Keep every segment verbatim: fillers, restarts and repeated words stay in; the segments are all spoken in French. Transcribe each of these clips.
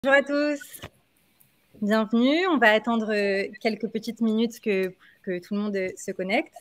Bonjour à tous, bienvenue. On va attendre quelques petites minutes que, que tout le monde se connecte.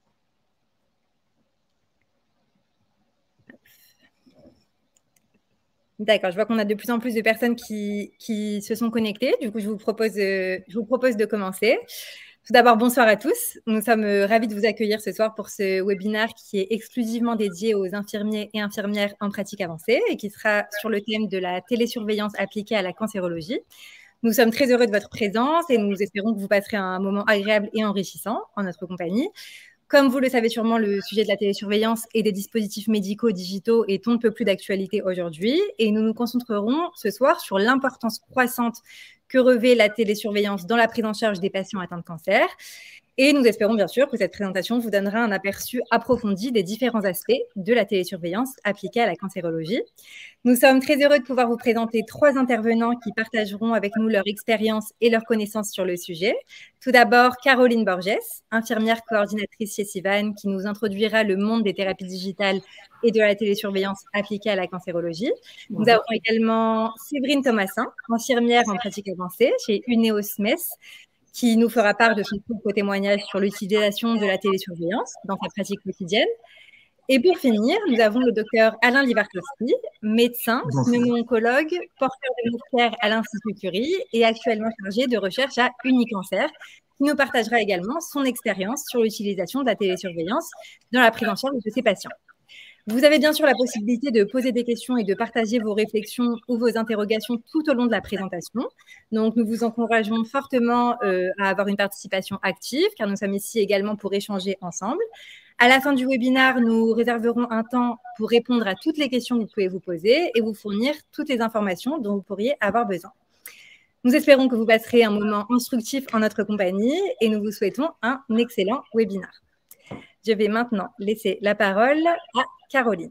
D'accord, je vois qu'on a de plus en plus de personnes qui, qui se sont connectées. Du coup, je vous propose, je vous propose de commencer. Tout d'abord, bonsoir à tous. Nous sommes ravis de vous accueillir ce soir pour ce webinaire qui est exclusivement dédié aux infirmiers et infirmières en pratique avancée et qui sera sur le thème de la télésurveillance appliquée à la cancérologie. Nous sommes très heureux de votre présence et nous espérons que vous passerez un moment agréable et enrichissant en notre compagnie. Comme vous le savez sûrement, le sujet de la télésurveillance et des dispositifs médicaux digitaux est on ne peut plus d'actualité aujourd'hui et nous nous concentrerons ce soir sur l'importance croissante que revêt la télésurveillance dans la prise en charge des patients atteints de cancer. Et nous espérons bien sûr que cette présentation vous donnera un aperçu approfondi des différents aspects de la télésurveillance appliquée à la cancérologie. Nous sommes très heureux de pouvoir vous présenter trois intervenants qui partageront avec nous leur expérience et leurs connaissances sur le sujet. Tout d'abord, Caroline Borges, infirmière coordinatrice chez Sivan, qui nous introduira le monde des thérapies digitales et de la télésurveillance appliquée à la cancérologie. Nous avons également Séverine Thomasin, infirmière en pratique avancée chez Uneos Metz, qui nous fera part de son propre témoignage sur l'utilisation de la télésurveillance dans sa pratique quotidienne. Et pour finir, nous avons le docteur Alain Livartowski, médecin, pneumo-oncologue, porteur de mystère à l'Institut Curie et actuellement chargé de recherche à Unicancer, qui nous partagera également son expérience sur l'utilisation de la télésurveillance dans la prise en charge de ses patients. Vous avez bien sûr la possibilité de poser des questions et de partager vos réflexions ou vos interrogations tout au long de la présentation. Donc, nous vous encourageons fortement euh, à avoir une participation active, car nous sommes ici également pour échanger ensemble. À la fin du webinaire, nous réserverons un temps pour répondre à toutes les questions que vous pouvez vous poser et vous fournir toutes les informations dont vous pourriez avoir besoin. Nous espérons que vous passerez un moment instructif en notre compagnie et nous vous souhaitons un excellent webinaire. Je vais maintenant laisser la parole à Caroline.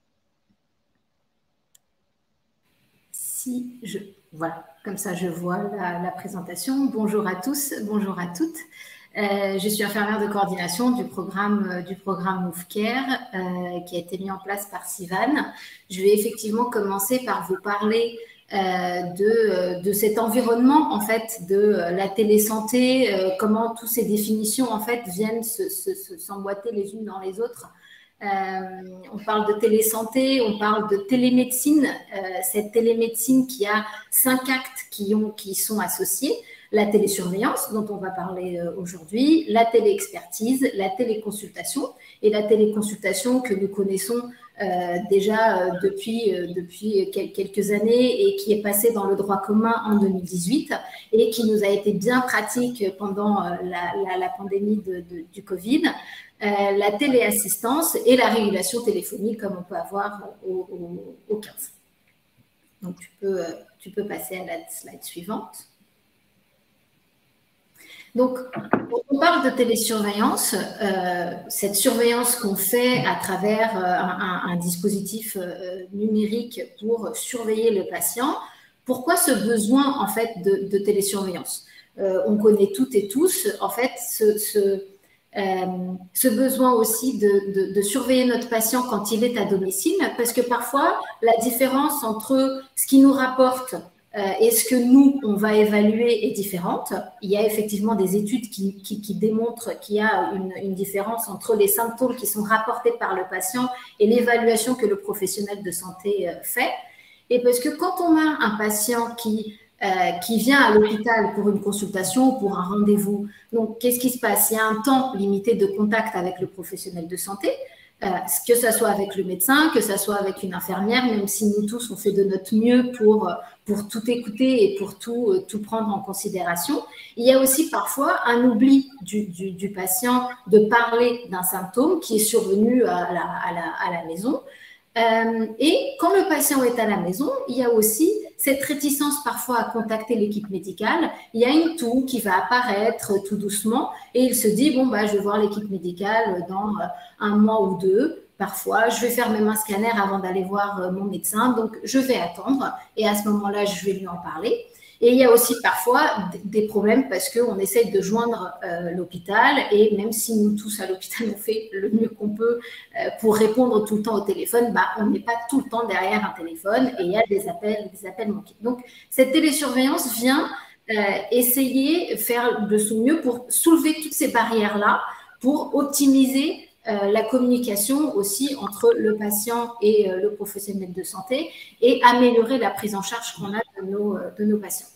Si je, voilà, comme ça je vois la, la présentation. Bonjour à tous, bonjour à toutes. Euh, je suis infirmière de coordination du programme, euh, du programme MoveCare euh, qui a été mis en place par Sivan. Je vais effectivement commencer par vous parler euh, de, de cet environnement en fait de la télésanté, euh, comment toutes ces définitions en fait viennent se, se, se, s'emboîter les unes dans les autres. Euh, on parle de télésanté, on parle de télémédecine, euh, cette télémédecine qui a cinq actes qui, ont, qui sont associés. La télésurveillance, dont on va parler aujourd'hui, la téléexpertise, la téléconsultation et la téléconsultation que nous connaissons euh, déjà euh, depuis, euh, depuis quelques années et qui est passée dans le droit commun en deux mille dix-huit et qui nous a été bien pratique pendant euh, la, la, la pandémie de, de, du Covid. Euh, la téléassistance et la régulation téléphonique comme on peut avoir au, au, au quinze. Donc, tu peux, tu peux passer à la slide suivante. Donc, on parle de télésurveillance, euh, cette surveillance qu'on fait à travers euh, un, un, un dispositif euh, numérique pour surveiller le patient. Pourquoi ce besoin, en fait, de, de télésurveillance? euh, On connaît toutes et tous, en fait, ce, ce, euh, ce besoin aussi de, de, de surveiller notre patient quand il est à domicile, parce que parfois, la différence entre ce qui nous rapporte Euh, et ce que nous, on va évaluer est différente. Il y a effectivement des études qui, qui, qui démontrent qu'il y a une, une différence entre les symptômes qui sont rapportés par le patient et l'évaluation que le professionnel de santé euh, fait. Et parce que quand on a un patient qui, euh, qui vient à l'hôpital pour une consultation ou pour un rendez-vous, donc qu'est-ce qui se passe? Il y a un temps limité de contact avec le professionnel de santé. Euh, que ce soit avec le médecin, que ce soit avec une infirmière, même si nous tous, on fait de notre mieux pour, pour tout écouter et pour tout, tout prendre en considération. Il y a aussi parfois un oubli du, du, du patient de parler d'un symptôme qui est survenu à la, à la, à la maison. Euh, et quand le patient est à la maison, il y a aussi cette réticence parfois à contacter l'équipe médicale. Il y a une toux qui va apparaître tout doucement et il se dit, bon, bah, je vais voir l'équipe médicale dans un mois ou deux parfois, je vais faire même un scanner avant d'aller voir euh, mon médecin, donc je vais attendre et à ce moment-là, je vais lui en parler. Et il y a aussi parfois des problèmes parce qu'on essaye de joindre euh, l'hôpital et même si nous tous à l'hôpital on fait le mieux qu'on peut euh, pour répondre tout le temps au téléphone, bah, on n'est pas tout le temps derrière un téléphone et il y a des appels, des appels manqués. Donc cette télésurveillance vient euh, essayer, faire de son mieux pour soulever toutes ces barrières-là, pour optimiser euh, la communication aussi entre le patient et euh, le professionnel de santé et améliorer la prise en charge qu'on a de nos, de nos patients.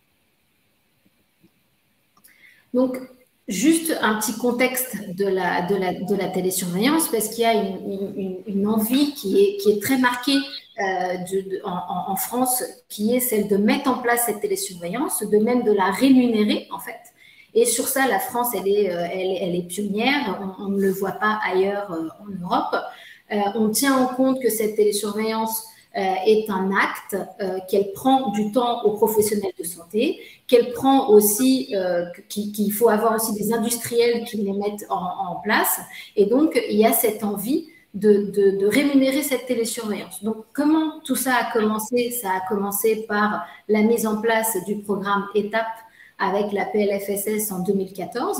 Donc, juste un petit contexte de la, de la, de la télésurveillance, parce qu'il y a une, une, une envie qui est, qui est très marquée euh, de, de, en, en France, qui est celle de mettre en place cette télésurveillance, de même de la rémunérer, en fait. Et sur ça, la France, elle est, elle, elle est pionnière. On, on ne le voit pas ailleurs euh, en Europe. Euh, on tient en compte que cette télésurveillance euh, est un acte, euh, qu'elle prend du temps aux professionnels de santé, qu'elle prend aussi, euh, qu'il, qu'il faut avoir aussi des industriels qui les mettent en, en place. Et donc, il y a cette envie de, de, de rémunérer cette télésurveillance. Donc, comment tout ça a commencé? Ça a commencé par la mise en place du programme étape avec la P L F S S en deux mille quatorze.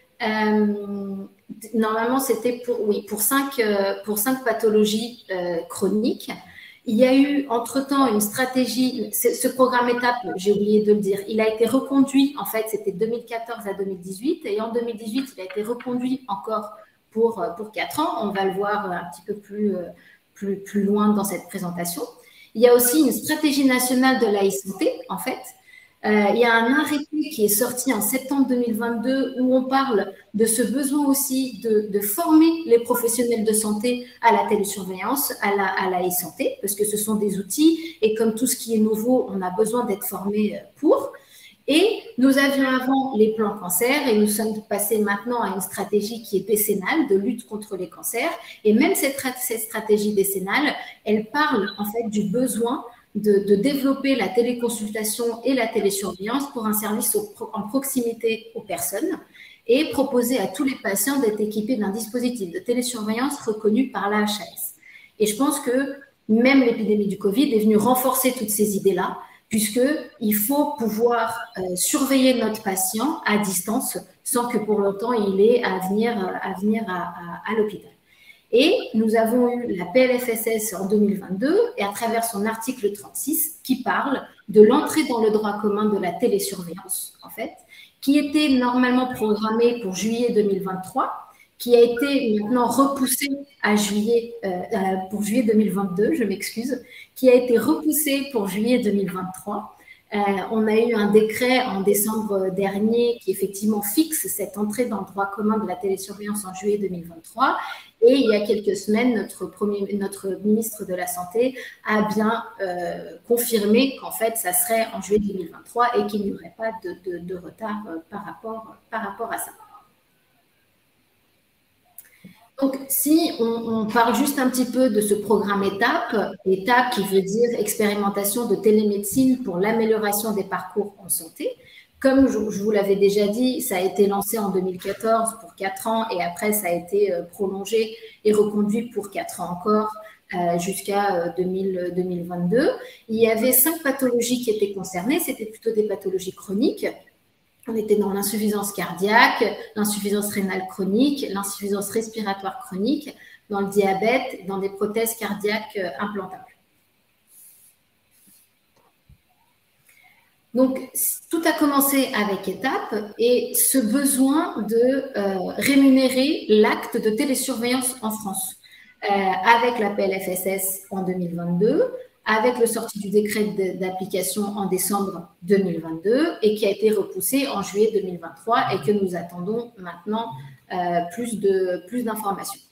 Euh, normalement, c'était pour, oui, pour, cinq, euh, pour cinq pathologies euh, chroniques. Il y a eu, entre-temps, une stratégie, ce programme étape, j'ai oublié de le dire, il a été reconduit, en fait, c'était deux mille quatorze à deux mille dix-huit, et en deux mille dix-huit, il a été reconduit encore pour, pour quatre ans. On va le voir un petit peu plus, plus, plus loin dans cette présentation. Il y a aussi une stratégie nationale de la e-santé, en fait. Euh, il y a un arrêté qui est sorti en septembre deux mille vingt-deux où on parle de ce besoin aussi de, de former les professionnels de santé à la télésurveillance, à la, à la e-santé, parce que ce sont des outils et comme tout ce qui est nouveau, on a besoin d'être formé pour. Et nous avions avant les plans cancer et nous sommes passés maintenant à une stratégie qui est décennale de lutte contre les cancers. Et même cette, cette stratégie décennale, elle parle en fait du besoin De, de développer la téléconsultation et la télésurveillance pour un service au, en proximité aux personnes et proposer à tous les patients d'être équipés d'un dispositif de télésurveillance reconnu par la H A S. Et je pense que même l'épidémie du Covid est venue renforcer toutes ces idées-là, puisqu'il faut pouvoir euh, surveiller notre patient à distance sans que pour longtemps il ait à venir à, venir à, à, à l'hôpital. Et nous avons eu la P L F S S en deux mille vingt-deux et à travers son article trente-six qui parle de l'entrée dans le droit commun de la télésurveillance, en fait, qui était normalement programmée pour juillet deux mille vingt-trois, qui a été maintenant repoussée à juillet, euh, pour juillet deux mille vingt-deux, je m'excuse, qui a été repoussée pour juillet deux mille vingt-trois. Euh, on a eu un décret en décembre dernier qui effectivement fixe cette entrée dans le droit commun de la télésurveillance en juillet deux mille vingt-trois. Et il y a quelques semaines, notre, premier, notre ministre de la Santé a bien euh, confirmé qu'en fait, ça serait en juillet deux mille vingt-trois et qu'il n'y aurait pas de, de, de retard euh, par, rapport, par rapport à ça. Donc, si on, on parle juste un petit peu de ce programme étape, étape qui veut dire expérimentation de télémédecine pour l'amélioration des parcours en santé. Comme je, je vous l'avais déjà dit, ça a été lancé en deux mille quatorze pour quatre ans et après, ça a été prolongé et reconduit pour quatre ans encore euh, jusqu'à deux mille vingt-deux. Il y avait cinq pathologies qui étaient concernées. C'était plutôt des pathologies chroniques. On était dans l'insuffisance cardiaque, l'insuffisance rénale chronique, l'insuffisance respiratoire chronique, dans le diabète, dans des prothèses cardiaques implantables. Donc, tout a commencé avec étape et ce besoin de euh, rémunérer l'acte de télésurveillance en France euh, avec la P L F S S en deux mille vingt-deux, avec le sorti du décret d'application en décembre deux mille vingt-deux et qui a été repoussé en juillet deux mille vingt-trois et que nous attendons maintenant euh, plus de, plus d'informations.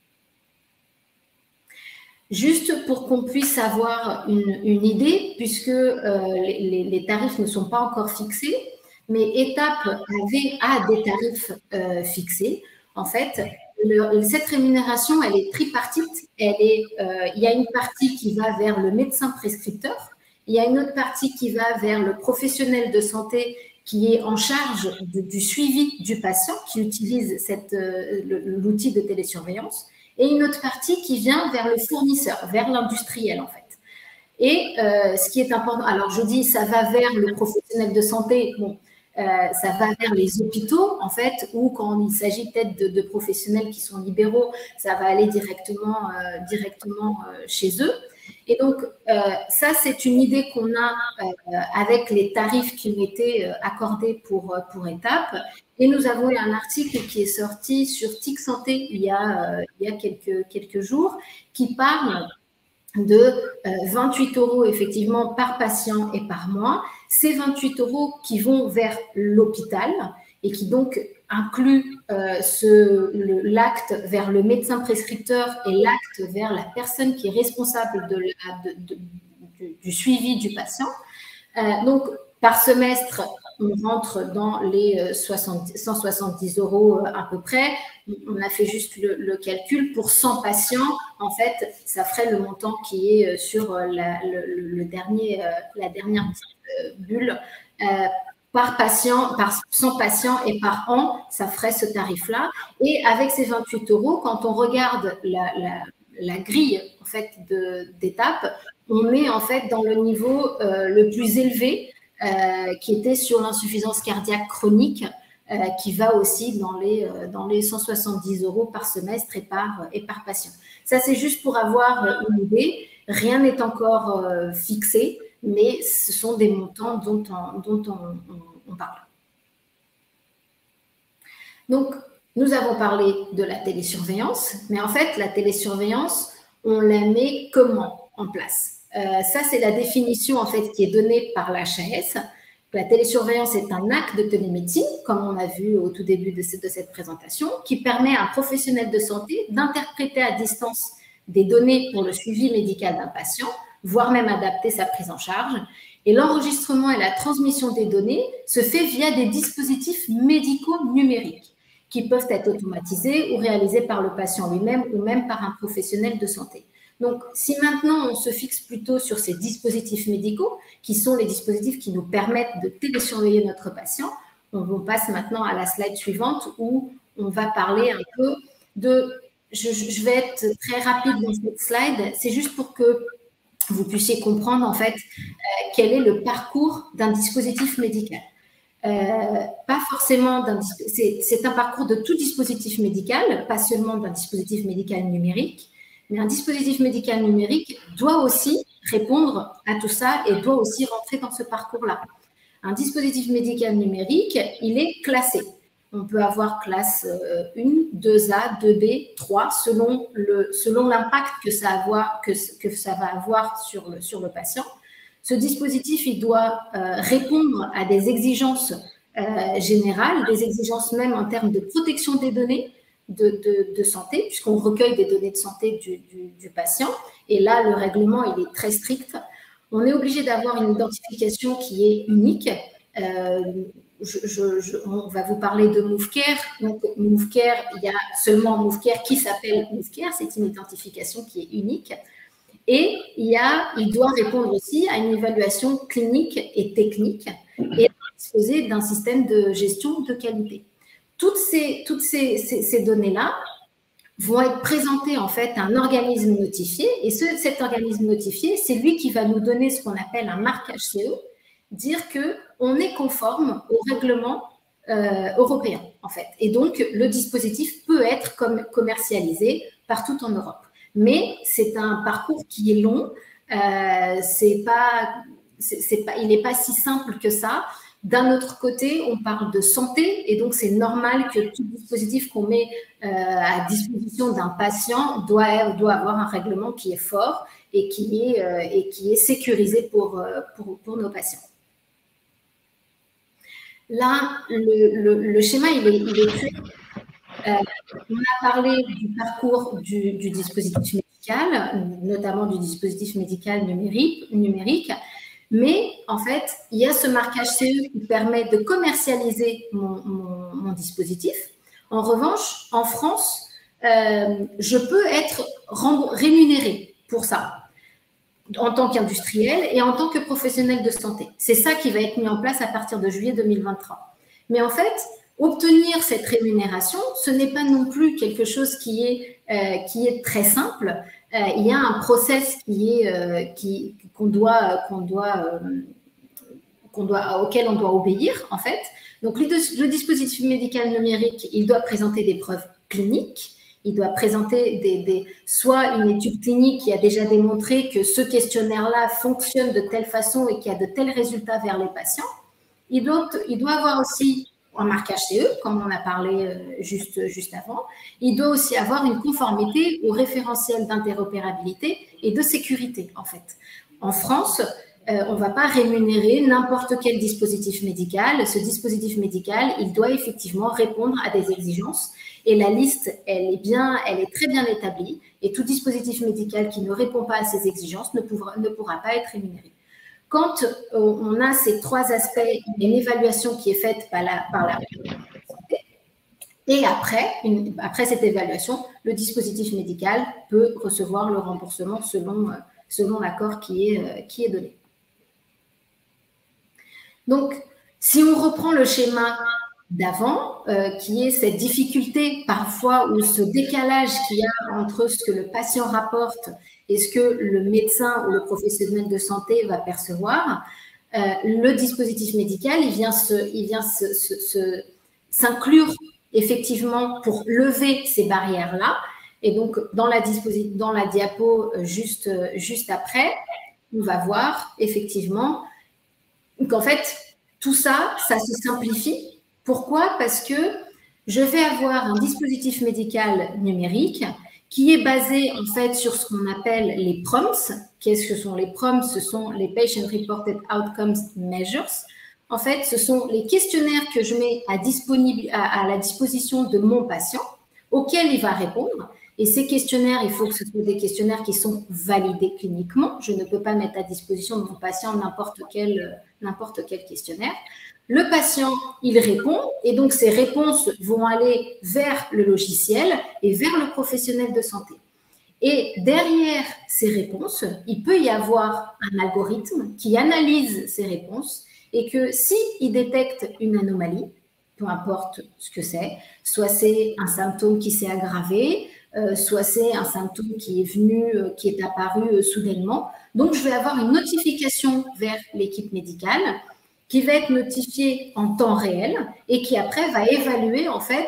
Juste pour qu'on puisse avoir une, une idée, puisque euh, les, les tarifs ne sont pas encore fixés, mais étape avait a des tarifs euh, fixés. En fait, le, cette rémunération, elle est tripartite. Elle est, euh, il y a une partie qui va vers le médecin prescripteur, il y a une autre partie qui va vers le professionnel de santé qui est en charge de, du suivi du patient, qui utilise cette, euh, l'outil de télésurveillance. et une autre partie qui vient vers le fournisseur, vers l'industriel en fait. Et euh, ce qui est important, alors je dis ça va vers le professionnel de santé, bon, euh, ça va vers les hôpitaux en fait, ou quand il s'agit peut-être de, de professionnels qui sont libéraux, ça va aller directement, euh, directement euh, chez eux. Et donc euh, ça c'est une idée qu'on a euh, avec les tarifs qui ont été accordés pour, pour étapes. Et nous avons eu un article qui est sorti sur Tic Santé il y a, euh, il y a quelques, quelques jours qui parle de euh, vingt-huit euros effectivement par patient et par mois. Ces vingt-huit euros qui vont vers l'hôpital et qui donc incluent euh, l'acte vers le médecin prescripteur et l'acte vers la personne qui est responsable de la, de, de, du, du suivi du patient. Euh, donc, par semestre, on rentre dans les soixante, cent soixante-dix euros à peu près. On a fait juste le, le calcul. Pour cent patients, en fait, ça ferait le montant qui est sur la, le, le dernier, la dernière bulle. Euh, par patient, par cent patients et par an, ça ferait ce tarif-là. Et avec ces vingt-huit euros, quand on regarde la, la, la grille en fait, d'étapes, on est en fait dans le niveau euh, le plus élevé Euh, qui était sur l'insuffisance cardiaque chronique, euh, qui va aussi dans les, euh, dans les cent soixante-dix euros par semestre et par, et par patient. Ça, c'est juste pour avoir une idée. Rien n'est encore euh, fixé, mais ce sont des montants dont on, dont on, on, on parle. Donc, nous avons parlé de la télésurveillance, mais en fait, la télésurveillance, on la met comment en place ? Euh, ça, c'est la définition en fait qui est donnée par l'H A S. La télésurveillance est un acte de télémédecine, comme on a vu au tout début de cette, de cette présentation, qui permet à un professionnel de santé d'interpréter à distance des données pour le suivi médical d'un patient, voire même adapter sa prise en charge. Et l'enregistrement et la transmission des données se fait via des dispositifs médicaux numériques qui peuvent être automatisés ou réalisés par le patient lui-même ou même par un professionnel de santé. Donc, si maintenant on se fixe plutôt sur ces dispositifs médicaux, qui sont les dispositifs qui nous permettent de télésurveiller notre patient, on passe maintenant à la slide suivante où on va parler un peu de... Je, je vais être très rapide dans cette slide, c'est juste pour que vous puissiez comprendre en fait euh, quel est le parcours d'un dispositif médical. Euh, pas forcément d'un... C'est un parcours de tout dispositif médical, pas seulement d'un dispositif médical numérique. Mais un dispositif médical numérique doit aussi répondre à tout ça et doit aussi rentrer dans ce parcours-là. Un dispositif médical numérique, il est classé. On peut avoir classe un, deux A, deux B, trois, selon le, selon l'impact que ça, avoir, que, que ça va avoir sur le, sur le patient. Ce dispositif, il doit euh, répondre à des exigences euh, générales, des exigences même en termes de protection des données, De, de, de santé, puisqu'on recueille des données de santé du, du, du patient. Et là, le règlement, il est très strict. On est obligé d'avoir une identification qui est unique. Euh, je, je, je, on va vous parler de MoveCare. Donc, MoveCare, il y a seulement MoveCare qui s'appelle MoveCare. C'est une identification qui est unique. Et il, y a, il doit répondre aussi à une évaluation clinique et technique et disposer d'un système de gestion de qualité. Toutes ces, toutes ces, ces, ces données-là vont être présentées en fait à un organisme notifié et ce, cet organisme notifié, c'est lui qui va nous donner ce qu'on appelle un marquage C E, dire qu'on est conforme au règlement euh, européen en fait. Et donc, le dispositif peut être comme commercialisé partout en Europe. Mais c'est un parcours qui est long, euh, c'est pas, c'est, c'est pas, il n'est pas si simple que ça. D'un autre côté, on parle de santé et donc c'est normal que tout dispositif qu'on met euh, à disposition d'un patient doit, doit avoir un règlement qui est fort et qui est, euh, et qui est sécurisé pour, euh, pour, pour nos patients. Là, le, le, le schéma, il est, il est fait. Euh, on a parlé du parcours du, du dispositif médical, notamment du dispositif médical numérique, numérique. Mais en fait, il y a ce marquage C E qui permet de commercialiser mon, mon, mon dispositif. En revanche, en France, euh, je peux être rémunéré pour ça en tant qu'industriel et en tant que professionnel de santé. C'est ça qui va être mis en place à partir de juillet deux mille vingt-trois. Mais en fait, obtenir cette rémunération, ce n'est pas non plus quelque chose qui est euh, qui est très simple. Euh, il y a un process qui est, euh, qui, qu'on doit, qu'on doit, euh, qu'on doit, auquel on doit obéir, en fait. Donc, le, le dispositif médical numérique, il doit présenter des preuves cliniques. Il doit présenter des, des, soit une étude clinique qui a déjà démontré que ce questionnaire-là fonctionne de telle façon et qu'il y a de tels résultats vers les patients. Il doit, il doit avoir aussi un marquage C E, comme on a parlé juste, juste avant. Il doit aussi avoir une conformité au référentiel d'interopérabilité et de sécurité, en fait. En France, euh, on ne va pas rémunérer n'importe quel dispositif médical. Ce dispositif médical, il doit effectivement répondre à des exigences. Et la liste, elle est, bien, elle est très bien établie. Et tout dispositif médical qui ne répond pas à ces exigences ne pourra, ne pourra pas être rémunéré. Quand on a ces trois aspects, il y a une évaluation qui est faite par la, par la santé. Et après, une, après cette évaluation, le dispositif médical peut recevoir le remboursement selon, selon l'accord qui est, qui est donné. Donc, si on reprend le schéma d'avant, euh, qui est cette difficulté parfois ou ce décalage qu'il y a entre ce que le patient rapporte et ce que le médecin ou le professionnel de santé va percevoir, euh, le dispositif médical, il vient se, il vient se, se, se, s'inclure effectivement pour lever ces barrières-là. Et donc, dans la, dans la diapo juste, juste après, on va voir effectivement qu'en fait, tout ça, ça se simplifie. Pourquoi? Parce que je vais avoir un dispositif médical numérique qui est basé en fait sur ce qu'on appelle les P R O M S. Qu'est-ce que sont les P R O M S? Ce sont les Patient Reported Outcomes Measures. En fait, ce sont les questionnaires que je mets à, disponible, à, à la disposition de mon patient, auxquels il va répondre. Et ces questionnaires, il faut que ce soit des questionnaires qui sont validés cliniquement. Je ne peux pas mettre à disposition de mon patient n'importe quel, n'importe quel questionnaire. Le patient, il répond et donc ces réponses vont aller vers le logiciel et vers le professionnel de santé. Et derrière ces réponses, il peut y avoir un algorithme qui analyse ces réponses et que s'il détecte une anomalie, peu importe ce que c'est, soit c'est un symptôme qui s'est aggravé, euh, soit c'est un symptôme qui est venu, euh, qui est apparu euh, soudainement. Donc, je vais avoir une notification vers l'équipe médicale qui va être notifiée en temps réel et qui après va évaluer en fait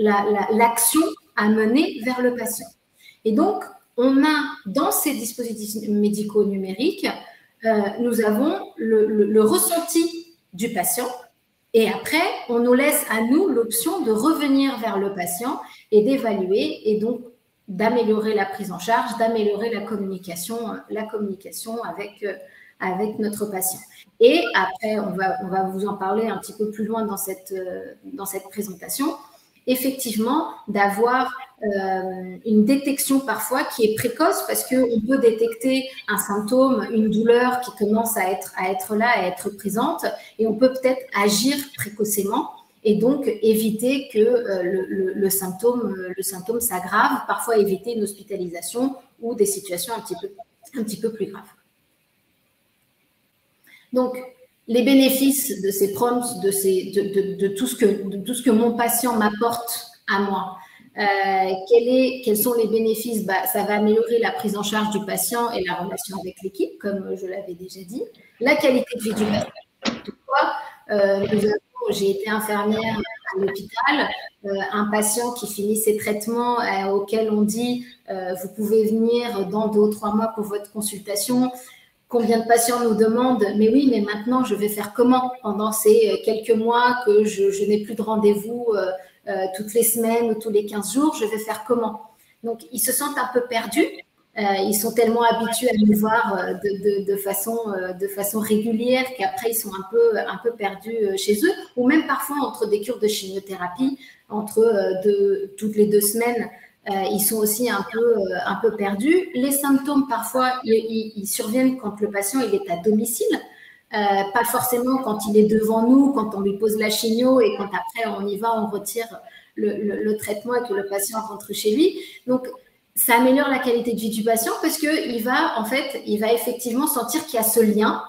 l'action la, la, à mener vers le patient. Et donc, on a dans ces dispositifs médicaux numériques, euh, nous avons le, le, le ressenti du patient et après, on nous laisse à nous l'option de revenir vers le patient et d'évaluer et donc d'améliorer la prise en charge, d'améliorer la communication, la communication avec, euh, avec notre patient. Et après, on va, on va vous en parler un petit peu plus loin dans cette, euh, dans cette présentation, effectivement, d'avoir euh, une détection parfois qui est précoce parce qu'on peut détecter un symptôme, une douleur qui commence à être, à être là, à être présente, et on peut peut-être agir précocement et donc éviter que euh, le, le, le symptôme, le symptôme s'aggrave, parfois éviter une hospitalisation ou des situations un petit peu, un petit peu plus graves. Donc, les bénéfices de ces P R O M S, de, ces, de, de, de, tout ce que, de tout ce que mon patient m'apporte à moi, euh, quel est, quels sont les bénéfices? Bah, ça va améliorer la prise en charge du patient et la relation avec l'équipe, comme je l'avais déjà dit. La qualité de vie du patient. Toutefois, euh, nous avons j'ai été infirmière à l'hôpital, euh, un patient qui finit ses traitements euh, auquel on dit euh, vous pouvez venir dans deux ou trois mois pour votre consultation. Combien de patients nous demandent mais oui, mais maintenant je vais faire comment pendant ces quelques mois que je, je n'ai plus de rendez-vous euh, euh, toutes les semaines ou tous les quinze jours, je vais faire comment? Donc ils se sentent un peu perdus. Euh, ils sont tellement habitués à nous voir euh, de, de, de, façon, euh, de façon régulière qu'après, ils sont un peu, un peu perdus euh, chez eux, ou même parfois entre des cures de chimiothérapie, entre euh, de, toutes les deux semaines, euh, ils sont aussi un peu, euh, un peu perdus. Les symptômes, parfois, ils, ils, ils surviennent quand le patient il est à domicile, euh, pas forcément quand il est devant nous, quand on lui pose la chimio et quand après, on y va, on retire le, le, le traitement et que le patient rentre chez lui. Donc, ça améliore la qualité de vie du patient parce qu'il va, en fait, il va effectivement sentir qu'il y a ce lien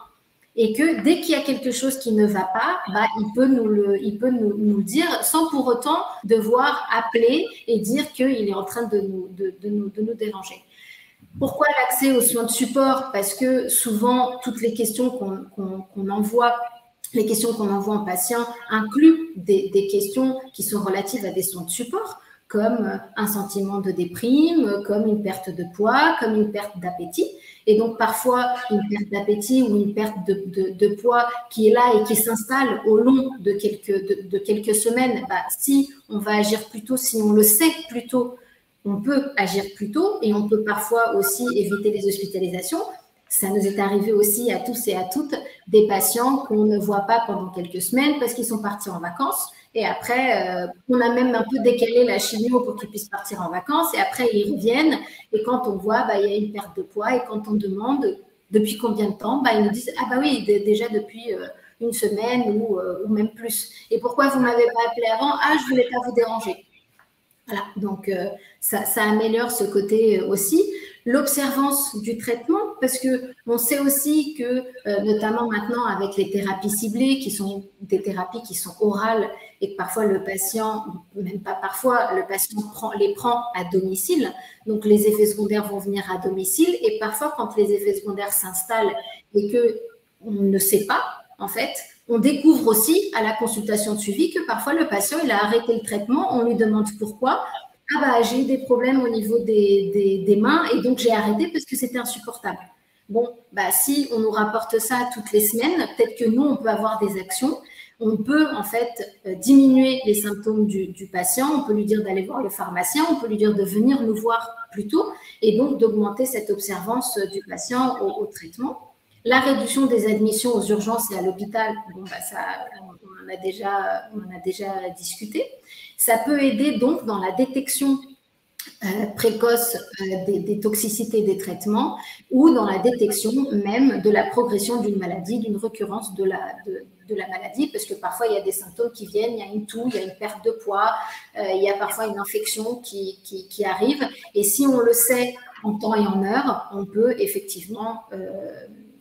et que dès qu'il y a quelque chose qui ne va pas, bah, il peut, nous le, il peut nous, nous le dire sans pour autant devoir appeler et dire qu'il est en train de nous, de, de nous, de nous déranger. Pourquoi l'accès aux soins de support? Parce que souvent, toutes les questions qu'on qu'on, qu'on envoie, les questions qu'on envoie en patient incluent des, des questions qui sont relatives à des soins de support, comme un sentiment de déprime, comme une perte de poids, comme une perte d'appétit. Et donc, parfois, une perte d'appétit ou une perte de, de, de poids qui est là et qui s'installe au long de quelques, de, de quelques semaines, bah, si on va agir plus tôt, si on le sait plus tôt, on peut agir plus tôt et on peut parfois aussi éviter les hospitalisations. Ça nous est arrivé aussi à tous et à toutes des patients qu'on ne voit pas pendant quelques semaines parce qu'ils sont partis en vacances. Et après, euh, on a même un peu décalé la chimio pour qu'ils puissent partir en vacances. Et après, ils reviennent. Et quand on voit, bah, il y a une perte de poids. Et quand on demande depuis combien de temps, bah, ils nous disent « Ah bah oui, déjà depuis euh, une semaine ou, euh, ou même plus. Et pourquoi vous ne m'avez pas appelé avant? Ah, je ne voulais pas vous déranger. » Voilà, donc euh, ça, ça améliore ce côté aussi. L'observance du traitement, parce qu'on sait aussi que, euh, notamment maintenant avec les thérapies ciblées, qui sont des thérapies qui sont orales et que parfois le patient, même pas parfois, le patient prend, les prend à domicile. Donc, les effets secondaires vont venir à domicile et parfois, quand les effets secondaires s'installent et qu'on ne sait pas, en fait, on découvre aussi à la consultation de suivi que parfois le patient, il a arrêté le traitement, on lui demande pourquoi. Ah bah, j'ai eu des problèmes au niveau des, des, des mains et donc j'ai arrêté parce que c'était insupportable. Bon, bah, si on nous rapporte ça toutes les semaines, peut-être que nous, on peut avoir des actions. On peut en fait diminuer les symptômes du, du patient, on peut lui dire d'aller voir le pharmacien, on peut lui dire de venir nous voir plus tôt et donc d'augmenter cette observance du patient au, au traitement. La réduction des admissions aux urgences et à l'hôpital, bon, bah, ça, on, en a déjà, on en a déjà discuté. Ça peut aider donc dans la détection euh, précoce euh, des, des toxicités des traitements ou dans la détection même de la progression d'une maladie, d'une récurrence de la, de, de la maladie, parce que parfois il y a des symptômes qui viennent, il y a une toux, il y a une perte de poids, euh, il y a parfois une infection qui, qui, qui arrive. Et si on le sait en temps et en heure, on peut effectivement euh,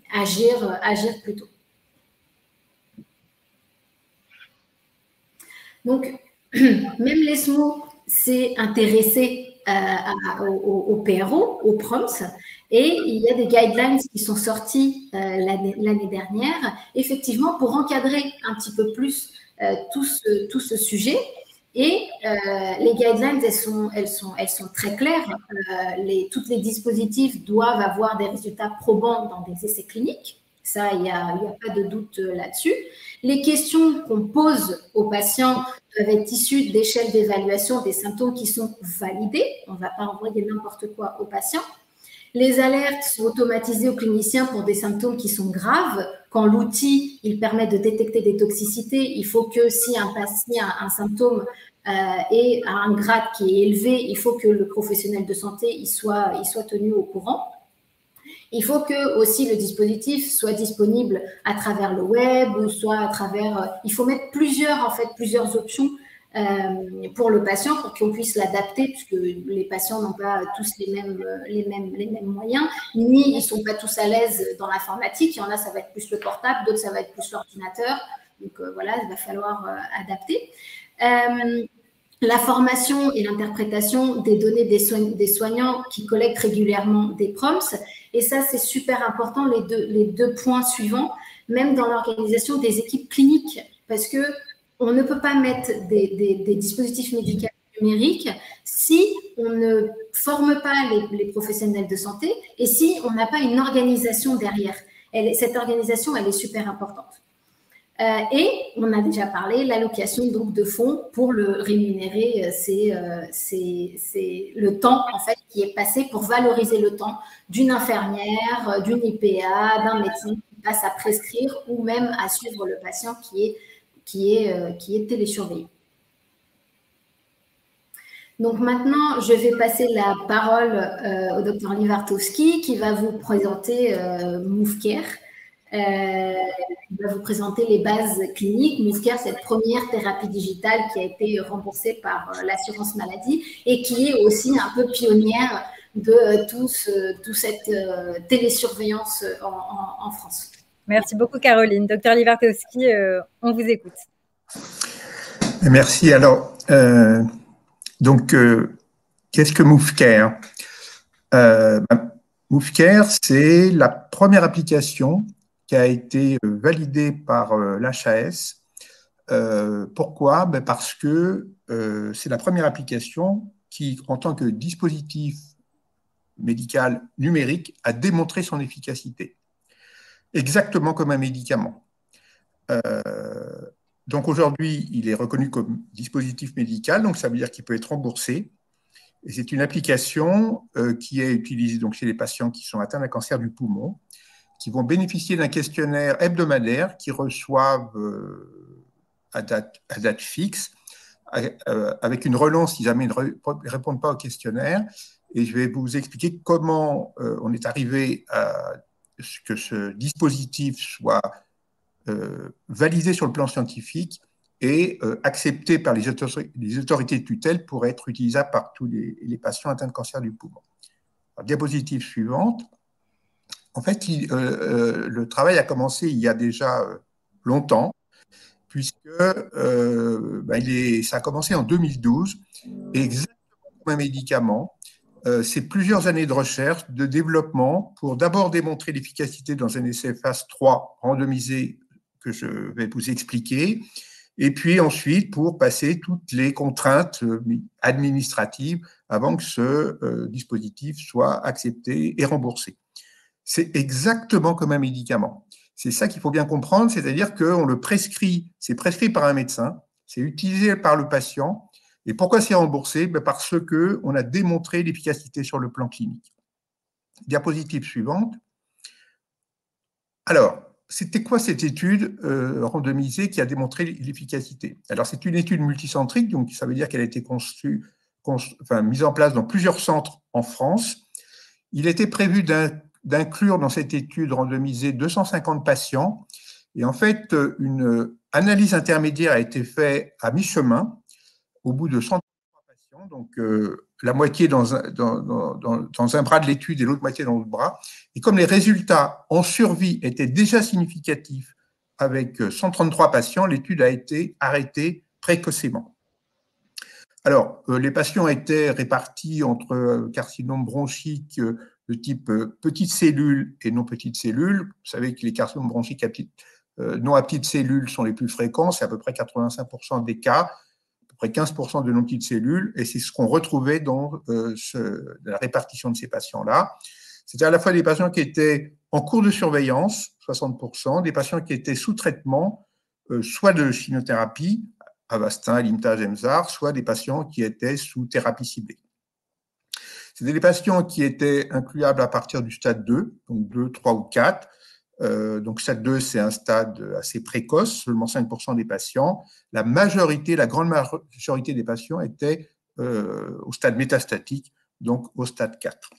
agir, agir plus tôt. Donc, même l'ESMO s'est intéressé euh, à, au, au P R O, au PROMS, et il y a des guidelines qui sont sortis euh, l'année dernière, effectivement, pour encadrer un petit peu plus euh, tout, ce, tout ce sujet. Et euh, les guidelines, elles sont, elles sont, elles sont très claires. Euh, les, tous les dispositifs doivent avoir des résultats probants dans des essais cliniques. Ça, il n'y a, il y a pas de doute là-dessus. Les questions qu'on pose aux patients doivent être issues d'échelles d'évaluation des symptômes qui sont validés. On ne va pas envoyer n'importe quoi aux patients. Les alertes sont automatisées aux cliniciens pour des symptômes qui sont graves. Quand l'outil, il permet de détecter des toxicités, il faut que si un patient a un, un symptôme euh, et a un grade qui est élevé, il faut que le professionnel de santé il soit, il soit tenu au courant. Il faut que aussi le dispositif soit disponible à travers le web ou soit à travers. Il faut mettre plusieurs en fait plusieurs options euh, pour le patient pour qu'on puisse l'adapter puisque les patients n'ont pas tous les mêmes les mêmes les mêmes moyens ni ils sont pas tous à l'aise dans l'informatique. Il y en a ça va être plus le portable, d'autres ça va être plus l'ordinateur. Donc euh, voilà, il va falloir euh, adapter. Euh, La formation et l'interprétation des données des, soignants, des soignants qui collectent régulièrement des prompts. Et ça, c'est super important, les deux, les deux points suivants, même dans l'organisation des équipes cliniques, parce qu'on ne peut pas mettre des, des, des dispositifs médicaux numériques si on ne forme pas les, les professionnels de santé et si on n'a pas une organisation derrière. Elle, cette organisation, elle est super importante. Euh, et on a déjà parlé, l'allocation donc de fonds pour le rémunérer, c'est euh, le temps en fait qui est passé pour valoriser le temps d'une infirmière, d'une I P A, d'un médecin qui passe à prescrire ou même à suivre le patient qui est, qui est, euh, qui est télésurveillé. Donc maintenant, je vais passer la parole euh, au docteur Livartowski qui va vous présenter euh, MoveCare. Euh, il va vous présenter les bases cliniques. MoveCare, c'est la première thérapie digitale qui a été remboursée par euh, l'assurance maladie et qui est aussi un peu pionnière de euh, tout ce, tout cette euh, télésurveillance en, en, en France. Merci beaucoup, Caroline. Docteur Livartowski, euh, on vous écoute. Merci. Alors, euh, donc, euh, qu'est-ce que MoveCare? euh, ben, MoveCare, c'est la première application qui a été validée par euh, l'H A S. Euh, pourquoi? Ben parce que euh, c'est la première application qui, en tant que dispositif médical numérique, a démontré son efficacité, exactement comme un médicament. Euh, donc aujourd'hui, il est reconnu comme dispositif médical, donc ça veut dire qu'il peut être remboursé. Et c'est une application euh, qui est utilisée donc, chez les patients qui sont atteints d'un cancer du poumon, qui vont bénéficier d'un questionnaire hebdomadaire qu'ils reçoivent euh, à, date, à date fixe, euh, avec une relance si jamais ils ne répondent pas au questionnaire. Et je vais vous expliquer comment euh, on est arrivé à ce que ce dispositif soit euh, validé sur le plan scientifique et euh, accepté par les, autor les autorités de tutelle pour être utilisable par tous les, les patients atteints de cancer du poumon. Alors, diapositive suivante. En fait, il, euh, euh, le travail a commencé il y a déjà euh, longtemps, puisque euh, ben, il est, ça a commencé en deux mille douze, et exactement comme un médicament, euh, c'est plusieurs années de recherche, de développement, pour d'abord démontrer l'efficacité dans un essai phase trois randomisé que je vais vous expliquer, et puis ensuite pour passer toutes les contraintes administratives avant que ce euh, dispositif soit accepté et remboursé. C'est exactement comme un médicament. C'est ça qu'il faut bien comprendre, c'est-à-dire qu'on le prescrit, c'est prescrit par un médecin, c'est utilisé par le patient. Et pourquoi c'est remboursé? Ben parce qu'on a démontré l'efficacité sur le plan clinique. Diapositive suivante. Alors, c'était quoi cette étude euh, randomisée qui a démontré l'efficacité? Alors, c'est une étude multicentrique, donc ça veut dire qu'elle a été conçue, conçue, enfin, mise en place dans plusieurs centres en France. Il était prévu d'inclure dans cette étude randomisée deux cent cinquante patients. Et en fait, une analyse intermédiaire a été faite à mi-chemin, au bout de cent trente-trois patients, donc euh, la moitié dans un, dans, dans, dans un bras de l'étude et l'autre moitié dans l'autre bras. Et comme les résultats en survie étaient déjà significatifs avec cent trente-trois patients, l'étude a été arrêtée précocement. Alors, euh, les patients étaient répartis entre euh, carcinome bronchique euh, de type euh, petites cellules et non petites cellules. Vous savez que les carcinomes bronchiques à petite, euh, non à petites cellules sont les plus fréquents, c'est à peu près quatre-vingt-cinq pour cent des cas, à peu près quinze pour cent de non petites cellules, et c'est ce qu'on retrouvait dans euh, ce, la répartition de ces patients-là. C'était à la fois des patients qui étaient en cours de surveillance, soixante pour cent, des patients qui étaient sous traitement, euh, soit de chimiothérapie, Avastin, Alimta, Gemzar, soit des patients qui étaient sous thérapie ciblée. C'était des patients qui étaient incluables à partir du stade deux, donc deux, trois ou quatre. Euh, donc stade deux, c'est un stade assez précoce, seulement cinq pour cent des patients. La majorité, la grande majorité des patients étaient euh, au stade métastatique, donc au stade quatre.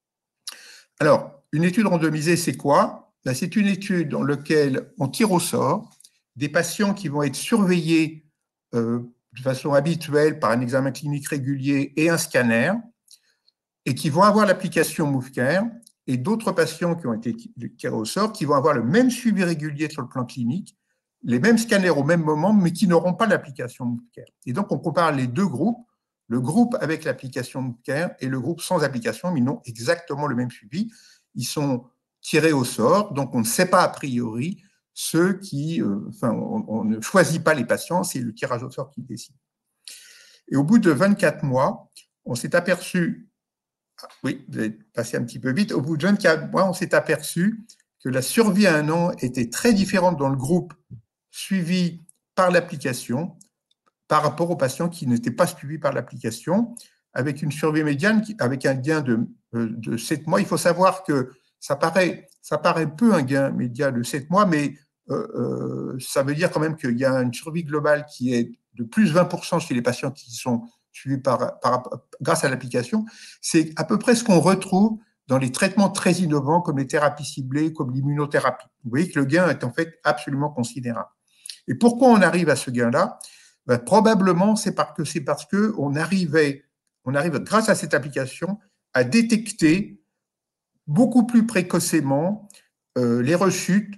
Alors, une étude randomisée, c'est quoi? Ben, c'est une étude dans laquelle on tire au sort des patients qui vont être surveillés Euh, de façon habituelle par un examen clinique régulier et un scanner, et qui vont avoir l'application MoveCare, et d'autres patients qui ont été tirés au sort, qui vont avoir le même suivi régulier sur le plan clinique, les mêmes scanners au même moment, mais qui n'auront pas l'application MoveCare. Et donc, on compare les deux groupes, le groupe avec l'application MoveCare et le groupe sans application, mais ils n'ont exactement le même suivi. Ils sont tirés au sort, donc on ne sait pas a priori ceux qui, euh, enfin, on, on ne choisit pas les patients, c'est le tirage au sort qui décide. Et au bout de vingt-quatre mois, on s'est aperçu, oui, vous avez passé un petit peu vite, au bout de vingt-quatre mois, on s'est aperçu que la survie à un an était très différente dans le groupe suivi par l'application par rapport aux patients qui n'étaient pas suivis par l'application, avec une survie médiane, avec un gain de, de sept mois. Il faut savoir que ça paraît, ça paraît peu un gain médian de sept mois, mais Euh, euh, ça veut dire quand même qu'il y a une survie globale qui est de plus de vingt pour cent chez les patients qui sont suivis par, par, grâce à l'application. C'est à peu près ce qu'on retrouve dans les traitements très innovants comme les thérapies ciblées, comme l'immunothérapie. Vous voyez que le gain est en fait absolument considérable. Et pourquoi on arrive à ce gain-là? Ben, probablement, c'est parce que c'est parce que on arrivait, on arrive grâce à cette application à détecter beaucoup plus précocement euh, les rechutes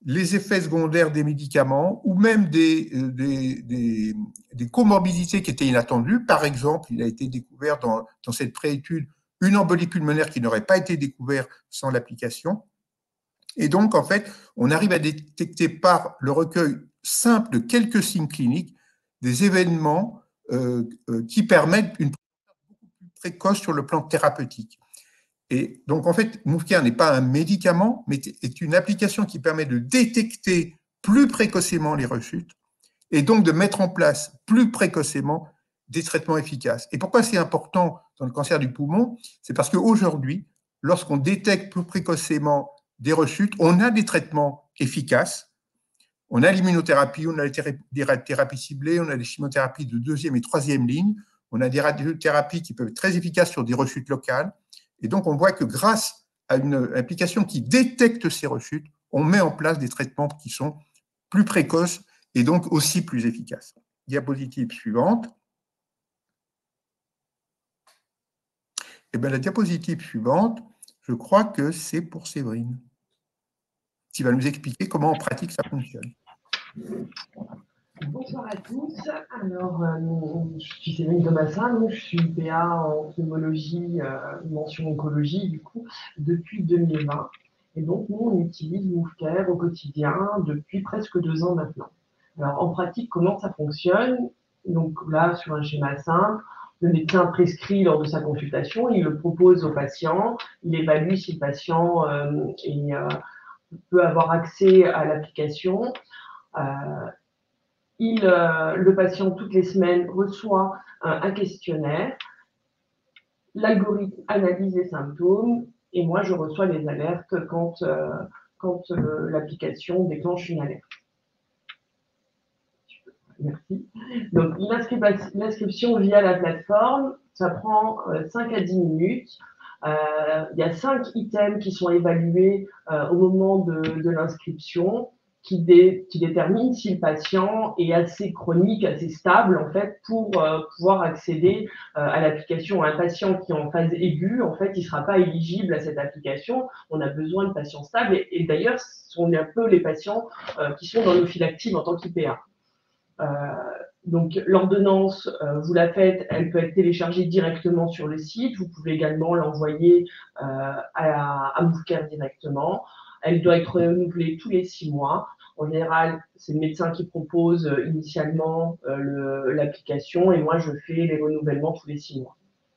les effets secondaires des médicaments ou même des, des, des, des comorbidités qui étaient inattendues. Par exemple, il a été découvert dans, dans cette préétude une embolie pulmonaire qui n'aurait pas été découverte sans l'application. Et donc, en fait, on arrive à détecter par le recueil simple de quelques signes cliniques des événements euh, euh, qui permettent une prévention beaucoup plus précoce sur le plan thérapeutique. Et donc, en fait, Move-Care n'est pas un médicament, mais est une application qui permet de détecter plus précocement les rechutes et donc de mettre en place plus précocement des traitements efficaces. Et pourquoi c'est important dans le cancer du poumon? C'est parce qu'aujourd'hui, lorsqu'on détecte plus précocement des rechutes, on a des traitements efficaces. On a l'immunothérapie, on a des thérapies ciblées, on a des chimiothérapies de deuxième et troisième ligne, on a des radiothérapies qui peuvent être très efficaces sur des rechutes locales. Et donc, on voit que grâce à une application qui détecte ces rechutes, on met en place des traitements qui sont plus précoces et donc aussi plus efficaces. Diapositive suivante. Et bien, la diapositive suivante, je crois que c'est pour Séverine, qui va nous expliquer comment en pratique ça fonctionne. Bonsoir à tous. Alors, euh, je suis Séverine Thomasin, je suis P A en pneumologie, euh, mention oncologie, du coup, depuis deux mille vingt. Et donc, nous, on utilise Move-Care au quotidien depuis presque deux ans maintenant. Alors, en pratique, comment ça fonctionne? Donc là, sur un schéma simple, le médecin prescrit lors de sa consultation, il le propose au patient, il évalue si le patient euh, est, euh, peut avoir accès à l'application. Euh, Il, euh, le patient, toutes les semaines, reçoit un, un questionnaire. L'algorithme analyse les symptômes et moi, je reçois les alertes quand, euh, quand euh, l'application déclenche une alerte. Merci. Donc, l'inscription via la plateforme, ça prend euh, cinq à dix minutes. Euh, il y a cinq items qui sont évalués euh, au moment de, de l'inscription. Qui, dé, qui détermine si le patient est assez chronique, assez stable en fait pour euh, pouvoir accéder euh, à l'application. Un patient qui est en phase aiguë, en fait, il ne sera pas éligible à cette application. On a besoin de patients stables et, et d'ailleurs, ce sont un peu les patients euh, qui sont dans nos files actives en tant qu'I P A. Euh, donc l'ordonnance, euh, vous la faites, elle peut être téléchargée directement sur le site. Vous pouvez également l'envoyer euh, à, à Move-Care directement. Elle doit être renouvelée tous les six mois. En général, c'est le médecin qui propose euh, initialement euh, l'application et moi, je fais les renouvellements tous les six mois.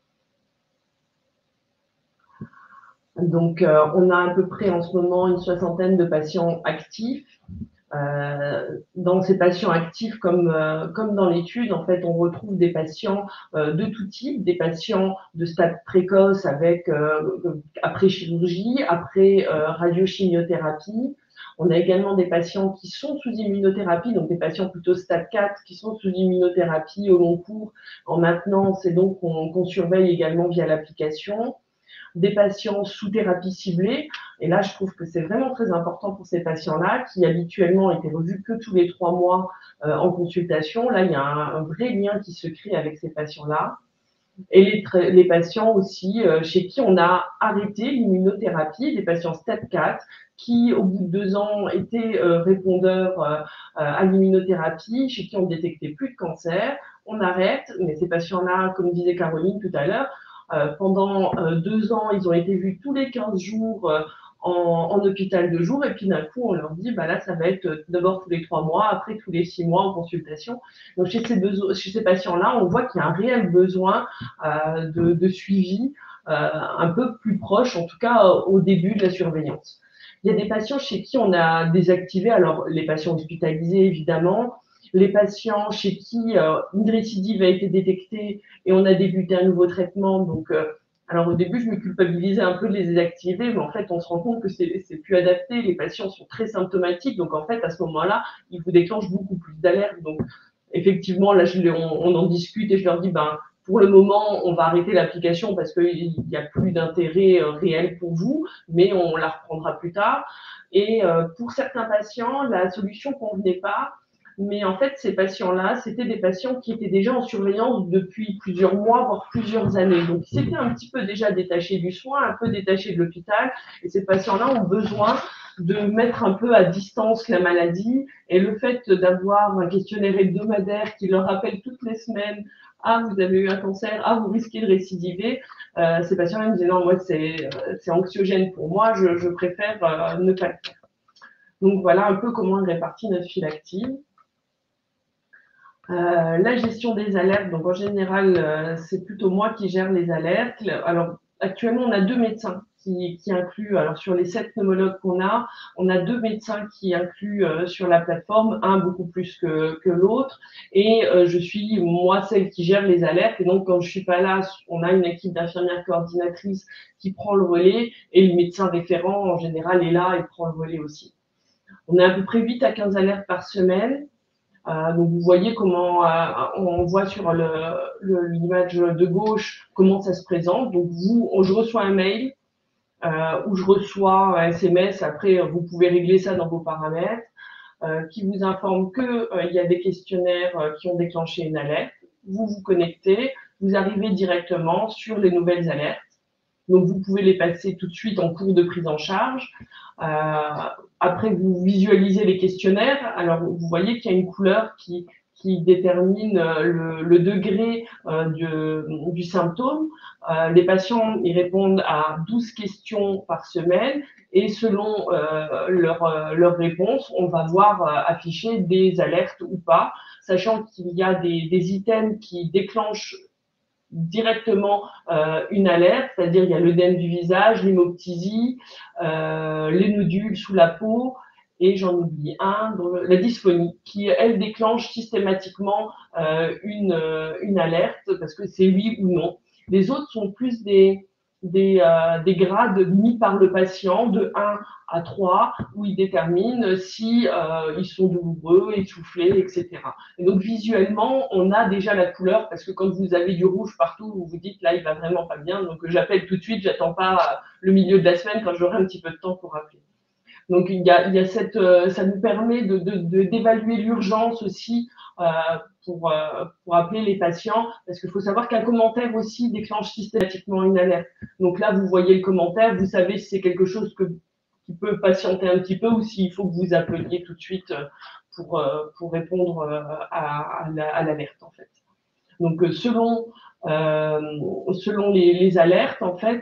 Donc, euh, on a à peu près en ce moment une soixantaine de patients actifs. Euh, dans ces patients actifs, comme, euh, comme dans l'étude, en fait, on retrouve des patients euh, de tout type, des patients de stade précoce avec euh, après chirurgie, après euh, radiochimiothérapie. On a également des patients qui sont sous immunothérapie, donc des patients plutôt stade quatre qui sont sous immunothérapie au long cours en maintenance et donc qu'on qu'on surveille également via l'application. Des patients sous thérapie ciblée. Et là, je trouve que c'est vraiment très important pour ces patients-là qui habituellement étaient revus que tous les trois mois euh, en consultation. Là, il y a un, un vrai lien qui se crée avec ces patients-là. Et les, les patients aussi euh, chez qui on a arrêté l'immunothérapie, des patients stade quatre qui, au bout de deux ans, étaient euh, répondeurs euh, à l'immunothérapie, chez qui on ne détectait plus de cancer. On arrête, mais ces patients-là, comme disait Caroline tout à l'heure, Euh, pendant euh, deux ans, ils ont été vus tous les quinze jours euh, en, en hôpital de jour, et puis d'un coup, on leur dit, bah là, ça va être euh, d'abord tous les trois mois, après tous les six mois en consultation. Donc, chez ces, chez ces patients-là, on voit qu'il y a un réel besoin euh, de, de suivi euh, un peu plus proche, en tout cas au début de la surveillance. Il y a des patients chez qui on a désactivé, alors les patients hospitalisés, évidemment, les patients chez qui euh, une récidive a été détectée et on a débuté un nouveau traitement. Donc, euh, alors au début, je me culpabilisais un peu de les désactiver, mais en fait, on se rend compte que c'est plus adapté. Les patients sont très symptomatiques, donc en fait, à ce moment-là, ils vous déclenchent beaucoup plus d'alertes. Donc, effectivement, là, je, on, on en discute et je leur dis, ben, pour le moment, on va arrêter l'application parce qu'il n'y a plus d'intérêt euh, réel pour vous, mais on la reprendra plus tard. Et euh, pour certains patients, la solution convenait pas. mais en fait, ces patients-là, c'était des patients qui étaient déjà en surveillance depuis plusieurs mois, voire plusieurs années. Donc, ils s'étaient un petit peu déjà détachés du soin, un peu détachés de l'hôpital, et ces patients-là ont besoin de mettre un peu à distance la maladie, et le fait d'avoir un questionnaire hebdomadaire qui leur rappelle toutes les semaines « Ah, vous avez eu un cancer, ah, vous risquez de récidiver euh, », ces patients-là me disaient « Non, moi, c'est anxiogène pour moi, je, je préfère euh, ne pas le faire ». Donc, voilà un peu comment on répartit notre file active. Euh, la gestion des alertes, donc en général, euh, c'est plutôt moi qui gère les alertes. Alors, actuellement, on a deux médecins qui, qui incluent, alors sur les sept pneumologues qu'on a, on a deux médecins qui incluent euh, sur la plateforme, un beaucoup plus que, que l'autre, et euh, je suis, moi, celle qui gère les alertes, et donc quand je suis pas là, on a une équipe d'infirmières coordinatrices qui prend le relais, et le médecin référent, en général, est là et prend le relais aussi. On a à peu près huit à quinze alertes par semaine. Euh, donc vous voyez comment euh, on voit sur l'image de gauche comment ça se présente. Donc vous, je reçois un mail euh, ou je reçois un S M S. Après, vous pouvez régler ça dans vos paramètres euh, qui vous informe que euh, il y a des questionnaires euh, qui ont déclenché une alerte. Vous vous connectez, vous arrivez directement sur les nouvelles alertes. Donc vous pouvez les passer tout de suite en cours de prise en charge. Euh, après, vous visualisez les questionnaires. Alors, vous voyez qu'il y a une couleur qui, qui détermine le, le degré euh, du, du symptôme. Euh, les patients y répondent à douze questions par semaine et selon euh, leur, euh, leur réponse, on va voir euh, afficher des alertes ou pas, sachant qu'il y a des, des items qui déclenchent directement euh, une alerte, c'est-à-dire il y a l'œdème du visage, l'hémoptysie, euh, les nodules sous la peau, et j'en oublie un, la dysphonie, qui elle déclenche systématiquement euh, une, euh, une alerte, parce que c'est oui ou non. Les autres sont plus des, des, euh, des grades mis par le patient de un à trois, où il détermine si euh, ils sont douloureux, essoufflés, et cetera. Et donc visuellement, on a déjà la couleur, parce que quand vous avez du rouge partout, vous vous dites là, il va vraiment pas bien, donc j'appelle tout de suite, j'attends pas le milieu de la semaine quand j'aurai un petit peu de temps pour appeler. Donc il y a, il y a cette, euh, ça nous permet de, de, de, d'évaluer l'urgence aussi euh, pour, euh, pour appeler les patients, parce qu'il faut savoir qu'un commentaire aussi déclenche systématiquement une alerte. Donc là, vous voyez le commentaire, vous savez si c'est quelque chose que, qui peut patienter un petit peu ou s'il faut que vous appeliez tout de suite pour, euh, pour répondre à, à l'alerte en fait. Donc selon, euh, selon les, les alertes en fait,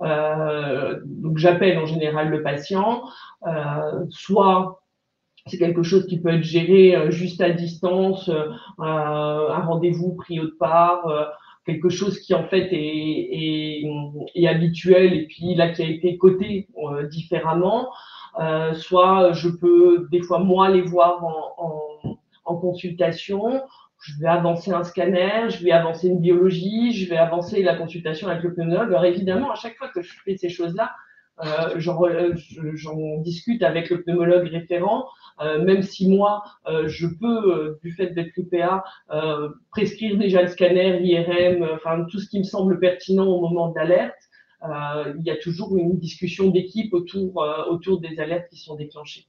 euh, donc j'appelle en général le patient, euh, soit c'est quelque chose qui peut être géré euh, juste à distance, euh, un rendez-vous pris autre part, euh, quelque chose qui en fait est, est, est habituel et puis là qui a été coté euh, différemment, euh, soit je peux des fois moi les voir en, en, en consultation. Je vais avancer un scanner, je vais avancer une biologie, je vais avancer la consultation avec le pneumologue. Alors évidemment, à chaque fois que je fais ces choses-là, euh, j'en discute avec le pneumologue référent, euh, même si moi, euh, je peux, euh, du fait d'être U P A, euh, prescrire déjà le scanner, l'I R M, euh, enfin tout ce qui me semble pertinent au moment d'alerte. Euh, il y a toujours une discussion d'équipe autour, euh, autour des alertes qui sont déclenchées.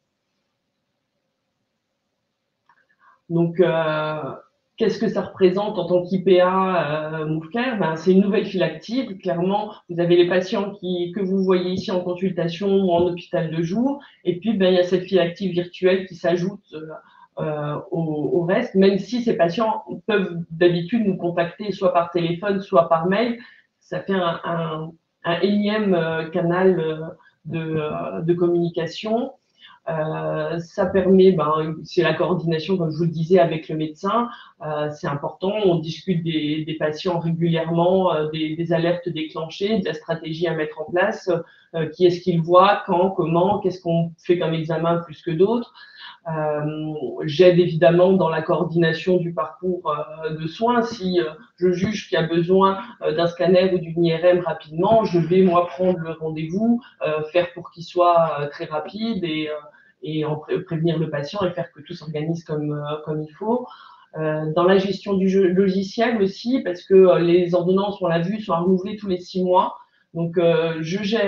Donc, euh, qu'est-ce que ça représente en tant qu'I P A euh, MoveCare? Ben, c'est une nouvelle file active. Clairement, vous avez les patients qui, que vous voyez ici en consultation ou en hôpital de jour. Et puis, ben, il y a cette file active virtuelle qui s'ajoute euh, au, au reste, même si ces patients peuvent d'habitude nous contacter soit par téléphone, soit par mail. Ça fait un, un, un énième euh, canal euh, de, euh, de communication. Euh, ça permet, ben, c'est la coordination, comme je vous le disais, avec le médecin. Euh, c'est important. On discute des, des patients régulièrement, euh, des, des alertes déclenchées, de la stratégie à mettre en place, euh, qui est-ce qu'ils voient, quand, comment, qu'est-ce qu'on fait comme examen plus que d'autres. Euh, J'aide évidemment dans la coordination du parcours euh, de soins. Si euh, je juge qu'il y a besoin euh, d'un scanner ou d'une I R M rapidement, je vais moi prendre le rendez-vous, euh, faire pour qu'il soit euh, très rapide et, euh, et en pré prévenir le patient et faire que tout s'organise comme, euh, comme il faut. Euh, dans la gestion du jeu, logiciel aussi, parce que euh, les ordonnances, on l'a vu, sont renouvelées tous les six mois. Donc, euh, je gère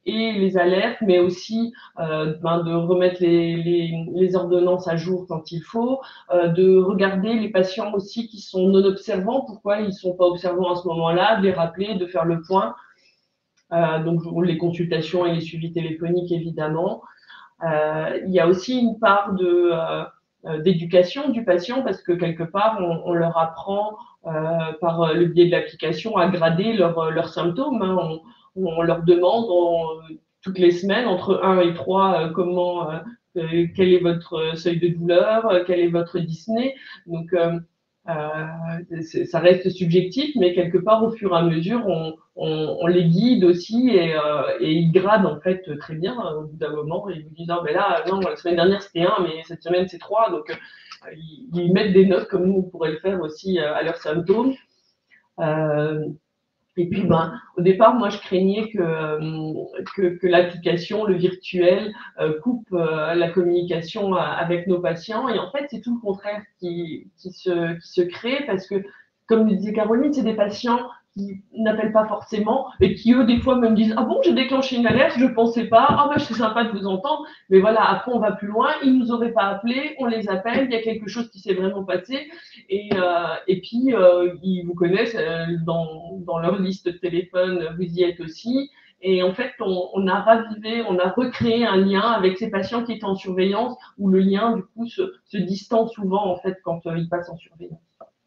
et les alertes, mais aussi euh, ben, de remettre les, les, les ordonnances à jour quand il faut, euh, de regarder les patients aussi qui sont non observants, pourquoi ils ne sont pas observants à ce moment-là, de les rappeler, de faire le point. Euh, donc les consultations et les suivis téléphoniques évidemment. Euh, il y a aussi une part de euh, d'éducation du patient parce que quelque part on, on leur apprend euh, par le biais de l'application à grader leurs leurs symptômes. Hein. On, on leur demande en, toutes les semaines entre un et trois euh, comment euh, quel est votre seuil de douleur, euh, quel est votre dyspnée. Donc euh, euh, ça reste subjectif, mais quelque part au fur et à mesure on, on, on les guide aussi et, euh, et ils gradent en fait très bien au bout d'un moment. Ils vous disent non mais là non la semaine dernière c'était un mais cette semaine c'est trois, donc euh, ils, ils mettent des notes comme nous on pourrait le faire aussi euh, à leurs symptômes. Euh, Et puis, ben, au départ, moi, je craignais que, que, que l'application, le virtuel, euh, coupe euh, la communication avec nos patients. Et en fait, c'est tout le contraire qui, qui, se, qui se crée parce que, comme le disait Caroline, c'est des patients qui n'appellent pas forcément et qui, eux, des fois, même disent « Ah bon, j'ai déclenché une alerte, je ne pensais pas. Ah ben, c'est sympa de vous entendre. » Mais voilà, après, on va plus loin. Ils ne nous auraient pas appelés, on les appelle, il y a quelque chose qui s'est vraiment passé. Et, euh, et puis, euh, ils vous connaissent euh, dans, dans leur liste de téléphone, vous y êtes aussi. Et en fait, on, on a ravivé, on a recréé un lien avec ces patients qui étaient en surveillance, où le lien, du coup, se, se distend souvent, en fait, quand euh, ils passent en surveillance.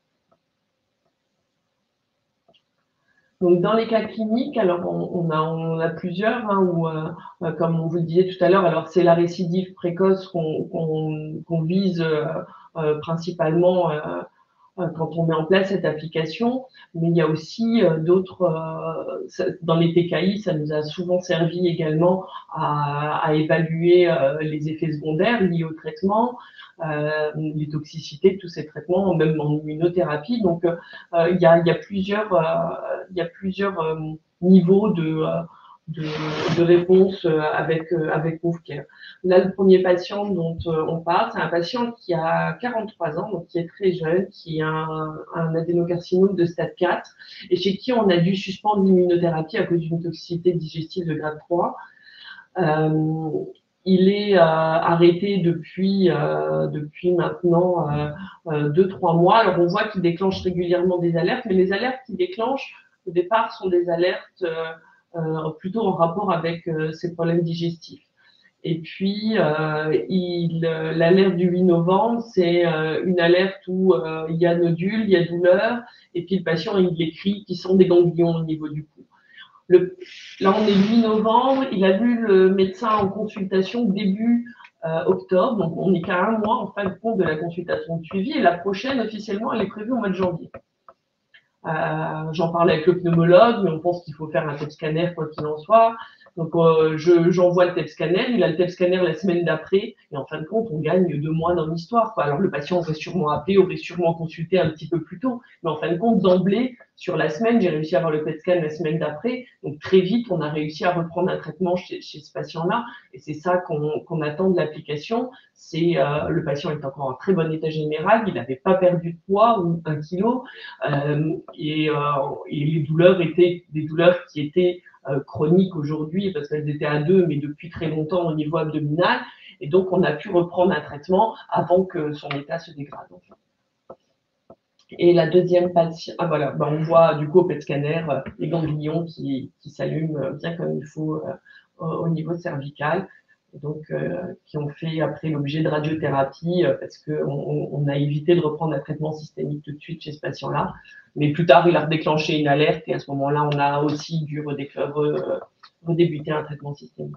Donc, dans les cas cliniques, alors on, on, a, on a plusieurs, hein, où, euh, comme on vous le disait tout à l'heure, alors c'est la récidive précoce qu'on qu'on, qu'on vise euh, euh, principalement euh, quand on met en place cette application, mais il y a aussi euh, d'autres, euh, dans les T K I, ça nous a souvent servi également à, à évaluer euh, les effets secondaires liés au traitement, euh, les toxicités de tous ces traitements, même en immunothérapie. Donc, euh, il, y a, il y a plusieurs, euh, il y a plusieurs euh, niveaux de, euh, de, de réponse avec, avec MoveCare. Là, le premier patient dont on parle, c'est un patient qui a quarante-trois ans, donc qui est très jeune, qui a un, un adénocarcinome de stade quatre et chez qui on a dû suspendre l'immunothérapie à cause d'une toxicité digestive de grade trois. Euh, il est euh, arrêté depuis, euh, depuis maintenant euh, euh, deux trois mois. Alors, on voit qu'il déclenche régulièrement des alertes, mais les alertes qu'il déclenche, au départ, sont des alertes euh, euh, plutôt en rapport avec euh, ses problèmes digestifs. Et puis, euh, l'alerte du huit novembre, c'est euh, une alerte où euh, il y a nodule, il y a douleur, et puis le patient, il écrit qu'ils sont des ganglions au niveau du cou. Le, là, on est le huit novembre, il a vu le médecin en consultation début euh, octobre, donc on n'est qu'à un mois en fin de compte de la consultation de suivi, et la prochaine, officiellement, elle est prévue au mois de janvier. Euh, J'en parle avec le pneumologue, mais on pense qu'il faut faire un T E P scanner quoi qu'il en soit. Donc, euh, j'envoie je, le T E P scanner, il a le T E P scanner la semaine d'après, et en fin de compte, on gagne deux mois dans l'histoire. Alors, le patient aurait sûrement appelé, aurait sûrement consulté un petit peu plus tôt, mais en fin de compte, d'emblée, sur la semaine, j'ai réussi à avoir le P E T scan la semaine d'après, donc très vite, on a réussi à reprendre un traitement chez, chez ce patient-là, et c'est ça qu'on qu'on attend de l'application. C'est euh, le patient est encore en très bon état général, il n'avait pas perdu de poids ou un kilo, euh, et, euh, et les douleurs étaient des douleurs qui étaient euh, chroniques aujourd'hui parce qu'elles étaient à deux, mais depuis très longtemps au niveau abdominal, et donc on a pu reprendre un traitement avant que son état se dégrade. Enfin. Et la deuxième patient, ah voilà, ben on voit du coup au P E T scanner euh, les ganglions qui, qui s'allument bien comme il faut euh, au niveau cervical. Donc, euh, qui ont fait après l'objet de radiothérapie euh, parce qu'on on a évité de reprendre un traitement systémique tout de suite chez ce patient-là. Mais plus tard, il a redéclenché une alerte et à ce moment-là, on a aussi dû redébuter un traitement systémique.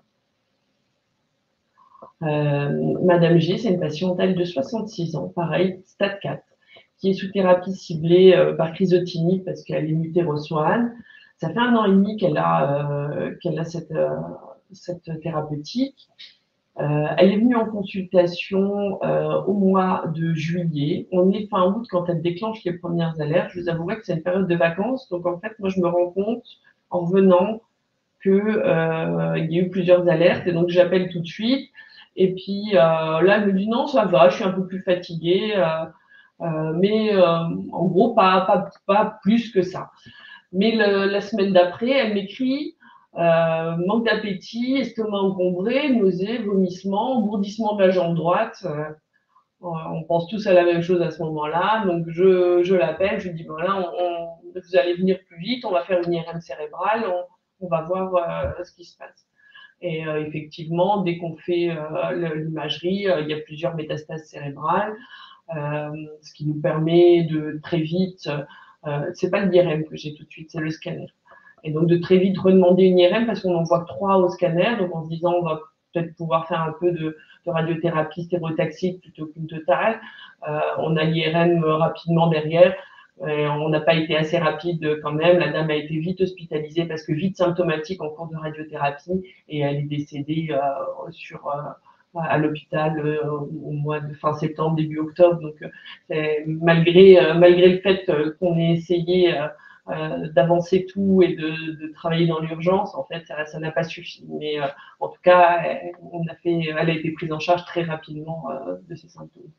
Euh, Madame G, c'est une patiente elle, de soixante-six ans, pareil, stade quatre, qui est sous thérapie ciblée euh, par chrysotinib parce qu'elle est mutérossoane. Ça fait un an et demi qu'elle a, euh, qu'elle a cette... Euh, cette thérapeutique. Euh, elle est venue en consultation euh, au mois de juillet. On est fin août quand elle déclenche les premières alertes. Je vous avouerai que c'est une période de vacances. Donc, en fait, moi, je me rends compte en revenant qu'il euh, y a eu plusieurs alertes. Et donc, j'appelle tout de suite. Et puis, euh, là, elle me dit non, ça va, je suis un peu plus fatiguée. Euh, euh, mais euh, en gros, pas, pas, pas plus que ça. Mais le, la semaine d'après, elle m'écrit euh, manque d'appétit, estomac encombré, nausées, vomissements, bourdissement de la jambe droite. Euh, on pense tous à la même chose à ce moment-là. Donc je, je l'appelle, je lui dis voilà, on, on, vous allez venir plus vite, on va faire une I R M cérébrale, on, on va voir euh, ce qui se passe. Et euh, effectivement, dès qu'on fait euh, l'imagerie, euh, il y a plusieurs métastases cérébrales, euh, ce qui nous permet de très vite, euh, c'est pas le I R M que j'ai tout de suite, c'est le scanner. Et donc de très vite redemander une I R M parce qu'on en voit que trois au scanner, donc en se disant on va peut-être pouvoir faire un peu de, de radiothérapie stéréotaxique plutôt qu'une totale. Euh, on a l'I R M rapidement derrière. Et on n'a pas été assez rapide quand même. La dame a été vite hospitalisée parce que vite symptomatique en cours de radiothérapie et elle est décédée euh, sur, euh, à l'hôpital euh, au mois de fin septembre, début octobre. Donc, euh, malgré, euh, malgré le fait qu'on ait essayé euh, euh, d'avancer tout et de, de travailler dans l'urgence, en fait, ça n'a pas suffi. Mais euh, en tout cas, elle, on a fait, elle a été prise en charge très rapidement euh, de ses symptômes.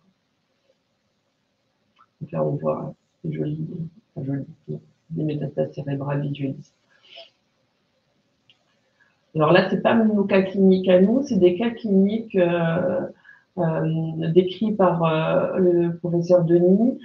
Donc là, on voit joli, joli, des métastases cérébrales visualisées. Alors là, c'est pas nos cas cliniques à nous, c'est des cas cliniques euh, euh, décrits par euh, le professeur Denis,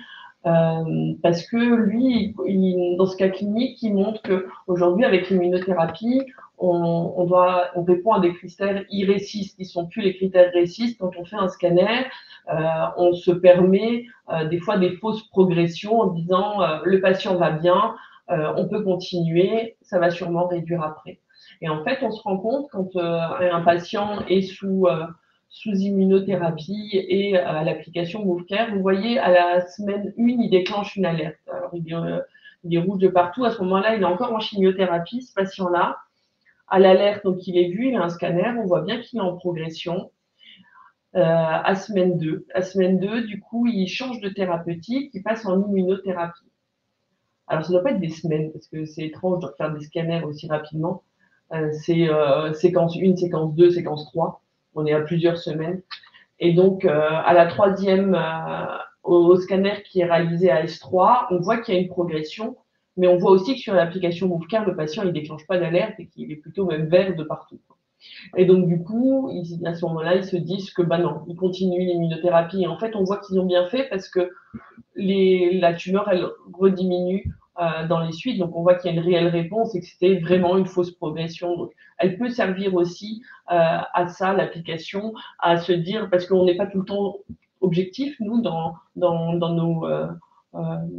euh, parce que lui, il, dans ce cas clinique, il montre qu'aujourd'hui, avec l'immunothérapie, on, on, doit, on répond à des critères I R E C I S, qui ne sont plus les critères R E C I S. Quand on fait un scanner, euh, on se permet euh, des fois des fausses progressions en disant euh, le patient va bien, euh, on peut continuer, ça va sûrement réduire après. Et en fait, on se rend compte quand euh, un patient est sous, euh, sous immunothérapie et à l'application MoveCare, vous voyez, à la semaine un, il déclenche une alerte. Alors, il est, euh, il est rouge de partout. À ce moment-là, il est encore en chimiothérapie, ce patient-là. À l'alerte, donc il est vu, il a un scanner, on voit bien qu'il est en progression. Euh, à semaine deux. À semaine deux, du coup, il change de thérapeutique, il passe en immunothérapie. Alors, ça ne doit pas être des semaines, parce que c'est étrange de faire des scanners aussi rapidement. Euh, c'est euh, séquence un, séquence deux, séquence trois. On est à plusieurs semaines. Et donc, euh, à la troisième, euh, au, au scanner qui est réalisé à S trois, on voit qu'il y a une progression, mais on voit aussi que sur l'application MoveCare, le patient, il ne déclenche pas d'alerte et qu'il est plutôt même vert de partout. Et donc, du coup, ils, à ce moment-là, ils se disent que, bah non, ils continuent l'immunothérapie. Et en fait, on voit qu'ils ont bien fait parce que les, la tumeur, elle rediminue euh, dans les suites. Donc, on voit qu'il y a une réelle réponse et que c'était vraiment une fausse progression. Donc, elle peut servir aussi euh, à ça, l'application, à se dire, parce qu'on n'est pas tout le temps objectif, nous, dans, dans, dans nos... Euh, euh,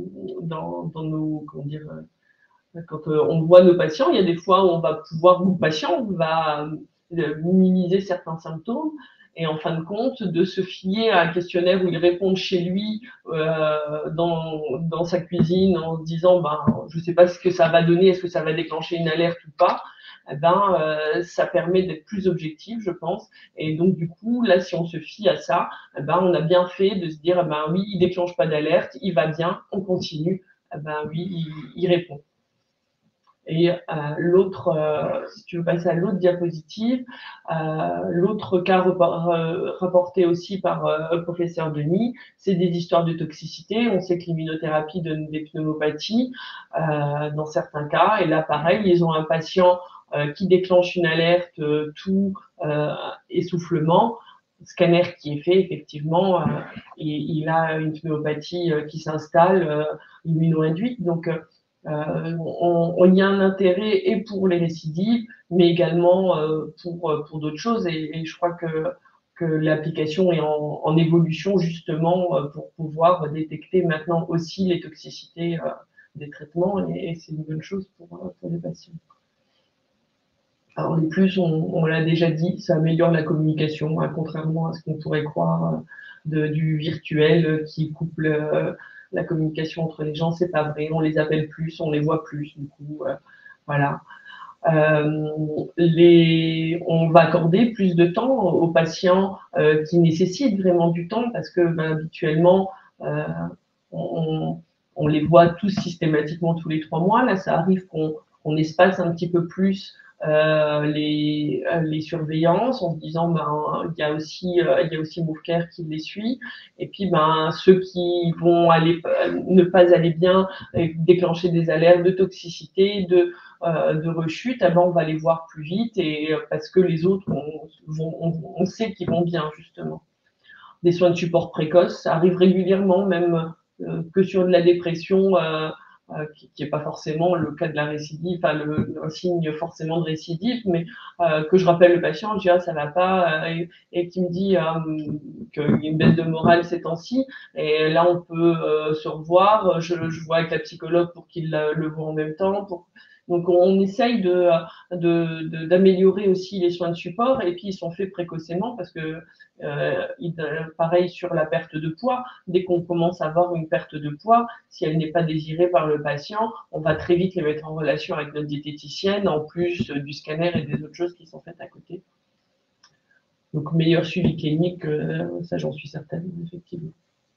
dans, dans nos... Comment dire euh, quand euh, on voit nos patients, il y a des fois où on va pouvoir, ou le patient va euh, minimiser certains symptômes, et en fin de compte, de se fier à un questionnaire où il répond chez lui, euh, dans, dans sa cuisine, en se disant, ben, je ne sais pas ce que ça va donner, est-ce que ça va déclencher une alerte ou pas, eh ben, euh, ça permet d'être plus objectif, je pense. Et donc, du coup, là, si on se fie à ça, eh ben, on a bien fait de se dire, eh ben, oui, il déclenche pas d'alerte, il va bien, on continue, eh ben, oui, il, il répond. Et euh, l'autre, euh, si tu veux passer à l'autre diapositive, euh, l'autre cas rapporté aussi par euh, le professeur Denis, c'est des histoires de toxicité. On sait que l'immunothérapie donne des pneumopathies euh, dans certains cas. Et là, pareil, ils ont un patient euh, qui déclenche une alerte, euh, tout euh, essoufflement. Scanner qui est fait, effectivement, euh, il, il a une pneumopathie euh, qui s'installe, euh, immuno-induite. Donc, euh, Euh, on, on y a un intérêt et pour les récidives, mais également euh, pour, pour d'autres choses. Et, et je crois que, que l'application est en, en évolution justement euh, pour pouvoir détecter maintenant aussi les toxicités euh, des traitements, et, et c'est une bonne chose pour, pour les patients. Alors les plus, on, on l'a déjà dit, ça améliore la communication, hein, contrairement à ce qu'on pourrait croire de, du virtuel qui couple euh, la communication entre les gens, c'est pas vrai. On les appelle plus, on les voit plus, du coup, euh, voilà. Euh, les, on va accorder plus de temps aux patients euh, qui nécessitent vraiment du temps parce que ben, habituellement, euh, on, on les voit tous systématiquement tous les trois mois. Là, ça arrive qu'on on espace un petit peu plus euh, les, les surveillances en se disant ben il y a aussi euh, il y a aussi Moufcare qui les suit, et puis ben ceux qui vont aller ne pas aller bien et déclencher des alertes de toxicité, de euh, de rechute, eh ben on va les voir plus vite, et parce que les autres on, vont, on, on sait qu'ils vont bien justement. Des soins de support précoce, ça arrive régulièrement, même euh, que sur de la dépression, euh, euh, qui n'est pas forcément le cas de la récidive, enfin le, un signe forcément de récidive, mais euh, que je rappelle le patient, je dis ah ça va pas, euh, et, et qui me dit euh, qu'il y a une baisse de morale ces temps-ci, et là on peut euh, se revoir, je, je vois avec la psychologue pour qu'il le voit en même temps. Pour... Donc on essaye de, de, de, d'améliorer aussi les soins de support, et puis ils sont faits précocement parce que euh, pareil sur la perte de poids, dès qu'on commence à avoir une perte de poids, si elle n'est pas désirée par le patient, on va très vite les mettre en relation avec notre diététicienne, en plus du scanner et des autres choses qui sont faites à côté. Donc meilleur suivi clinique, euh, ça j'en suis certaine, effectivement.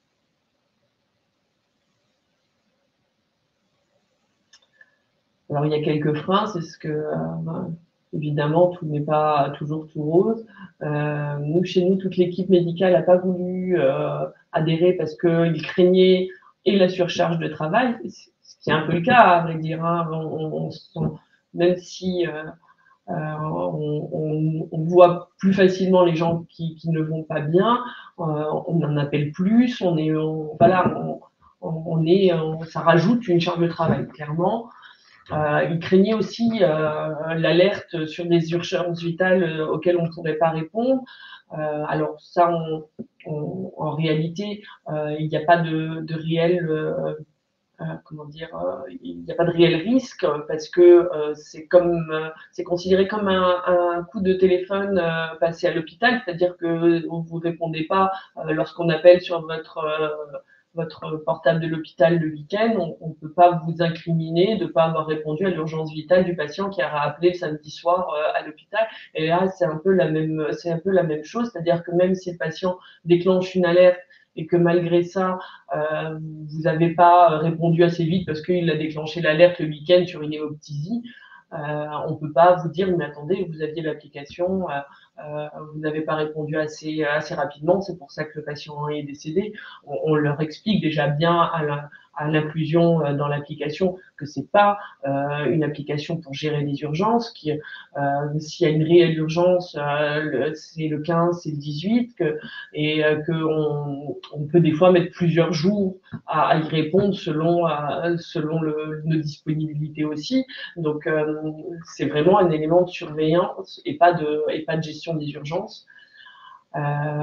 Alors il y a quelques freins, c'est ce que euh, évidemment tout n'est pas toujours tout rose. Euh, nous chez nous, toute l'équipe médicale n'a pas voulu euh, adhérer parce qu'ils craignaient et la surcharge de travail, ce qui est un peu le cas à vrai dire. Hein. On, on, on, même si euh, euh, on, on, on voit plus facilement les gens qui, qui ne vont pas bien, euh, on en appelle plus, on est, on, voilà, on, on est, on, ça rajoute une charge de travail clairement. Euh, il craignait aussi euh, l'alerte sur des urgences vitales euh, auxquelles on ne pourrait pas répondre. Euh, alors ça, on, on, en réalité, euh, il n'y a pas de, de réel, euh, euh, comment dire, euh, il n'y a pas de réel risque parce que euh, c'est comme, euh, c'est considéré comme un, un coup de téléphone euh, passé à l'hôpital, c'est-à-dire que vous répondez pas euh, lorsqu'on appelle sur votre euh, votre portable de l'hôpital le week-end, on ne peut pas vous incriminer de ne pas avoir répondu à l'urgence vitale du patient qui a appelé le samedi soir euh, à l'hôpital. Et là, c'est un peu la même, c'est un peu la même chose, c'est-à-dire que même si le patient déclenche une alerte et que malgré ça, euh, vous n'avez pas répondu assez vite parce qu'il a déclenché l'alerte le week-end sur une hémoptysie, euh, on ne peut pas vous dire mais attendez, vous aviez l'application, euh, euh, vous n'avez pas répondu assez assez rapidement, c'est pour ça que le patient est décédé. On, on leur explique déjà bien à la à l'inclusion dans l'application que c'est pas euh, une application pour gérer les urgences, qui euh, s'il y a une réelle urgence, euh, c'est le quinze, c'est le dix-huit, que, et euh, qu'on on peut des fois mettre plusieurs jours à, à y répondre selon euh, selon le, nos disponibilités aussi. Donc euh, c'est vraiment un élément de surveillance et pas de et pas de gestion des urgences. Euh,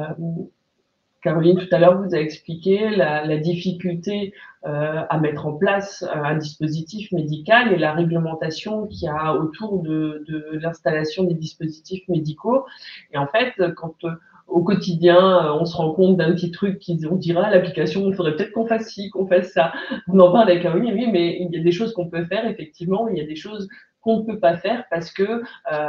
Caroline, tout à l'heure, vous a expliqué la, la difficulté euh, à mettre en place un dispositif médical et la réglementation qu'il y a autour de, de l'installation des dispositifs médicaux. Et en fait, quand euh, au quotidien, on se rend compte d'un petit truc qui on dira l'application, il faudrait peut-être qu'on fasse ci, qu'on fasse ça. On en parle avec Caroline, oui, mais il y a des choses qu'on peut faire, effectivement, il y a des choses qu'on ne peut pas faire parce que euh,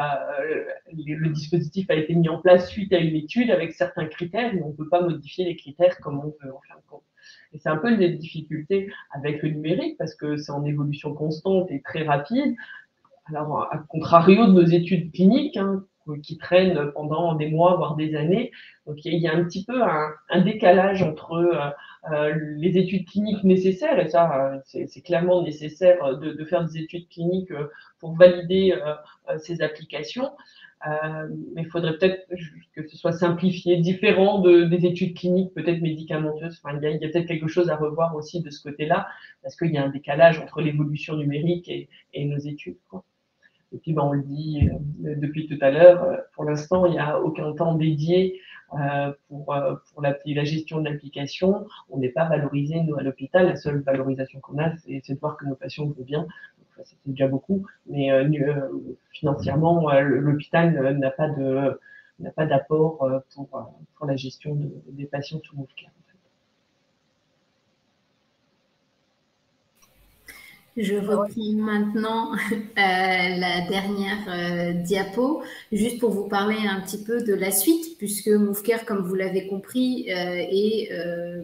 le dispositif a été mis en place suite à une étude avec certains critères, mais on ne peut pas modifier les critères comme on veut en fin de compte. Et c'est un peu des difficultés avec le numérique parce que c'est en évolution constante et très rapide. Alors, à contrario de nos études cliniques, hein, qui traînent pendant des mois, voire des années. Donc, il y a un petit peu un, un décalage entre euh, euh, les études cliniques nécessaires, et ça, euh, c'est clairement nécessaire de, de faire des études cliniques euh, pour valider euh, ces applications. Euh, mais il faudrait peut-être que ce soit simplifié, différent de, des études cliniques peut-être médicamenteuses. Enfin, il y a, a peut-être quelque chose à revoir aussi de ce côté-là, parce qu'il y a un décalage entre l'évolution numérique et, et nos études, quoi. Et puis, ben, on le dit euh, depuis tout à l'heure, euh, pour l'instant, il n'y a aucun temps dédié euh, pour, euh, pour la, la gestion de l'application. On n'est pas valorisé, nous, à l'hôpital. La seule valorisation qu'on a, c'est de voir que nos patients vont bien. Donc, c'est déjà beaucoup. Mais euh, euh, financièrement, euh, l'hôpital n'a pas de n'a pas d'apport euh, pour, pour la gestion de, des patients sous Moufcare. Je reprends maintenant euh, la dernière euh, diapo, juste pour vous parler un petit peu de la suite, puisque Moufcare, comme vous l'avez compris, euh, est euh,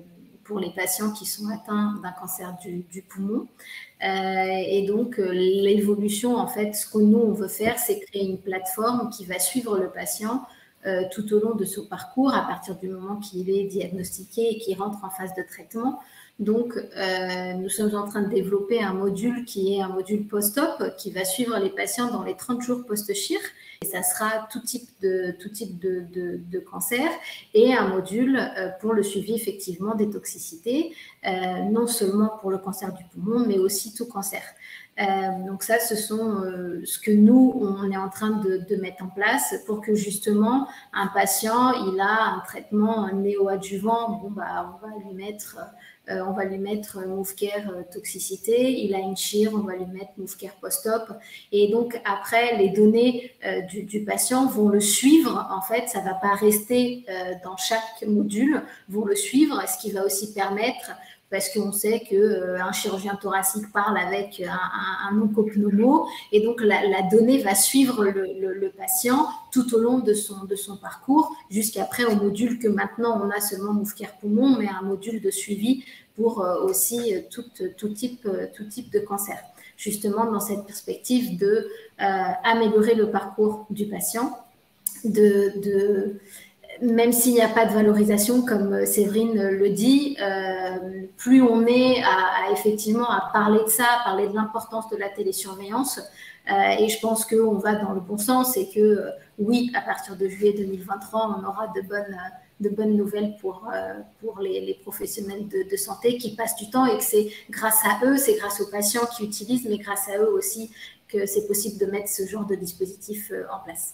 pour les patients qui sont atteints d'un cancer du, du poumon. Euh, et donc, euh, l'évolution, en fait, ce que nous, on veut faire, c'est créer une plateforme qui va suivre le patient euh, tout au long de son parcours, à partir du moment qu'il est diagnostiqué et qu'il rentre en phase de traitement. Donc, euh, nous sommes en train de développer un module qui est un module post-op qui va suivre les patients dans les trente jours post-chir. Et ça sera tout type de, tout type de, de, de cancer et un module euh, pour le suivi effectivement des toxicités, euh, non seulement pour le cancer du poumon, mais aussi tout cancer. Euh, donc ça, ce sont euh, ce que nous, on est en train de, de mettre en place pour que justement un patient, il a un traitement néoadjuvant, bon, bah, on va lui mettre... Euh, on va lui mettre MoveCare euh, toxicité, il a une chire, on va lui mettre MoveCare post-op. Et donc, après, les données euh, du, du patient vont le suivre. En fait, ça ne va pas rester euh, dans chaque module, vont le suivre, ce qui va aussi permettre, parce qu'on sait qu'un euh, chirurgien thoracique parle avec un, un, un oncopneumo, et donc la, la donnée va suivre le, le, le patient tout au long de son, de son parcours, jusqu'après au module que maintenant on a seulement MoveCare Poumon, mais un module de suivi pour euh, aussi euh, tout, tout, type, euh, tout type de cancer. Justement, dans cette perspective de euh, améliorer le parcours du patient, de... de même s'il n'y a pas de valorisation, comme Séverine le dit, euh, plus on est à, à effectivement à parler de ça, à parler de l'importance de la télésurveillance, euh, et je pense qu'on va dans le bon sens et que euh, oui, à partir de juillet deux mille vingt-trois, on aura de bonnes, de bonnes nouvelles pour, euh, pour les, les professionnels de, de santé qui passent du temps, et que c'est grâce à eux, c'est grâce aux patients qui utilisent, mais grâce à eux aussi que c'est possible de mettre ce genre de dispositif euh, en place.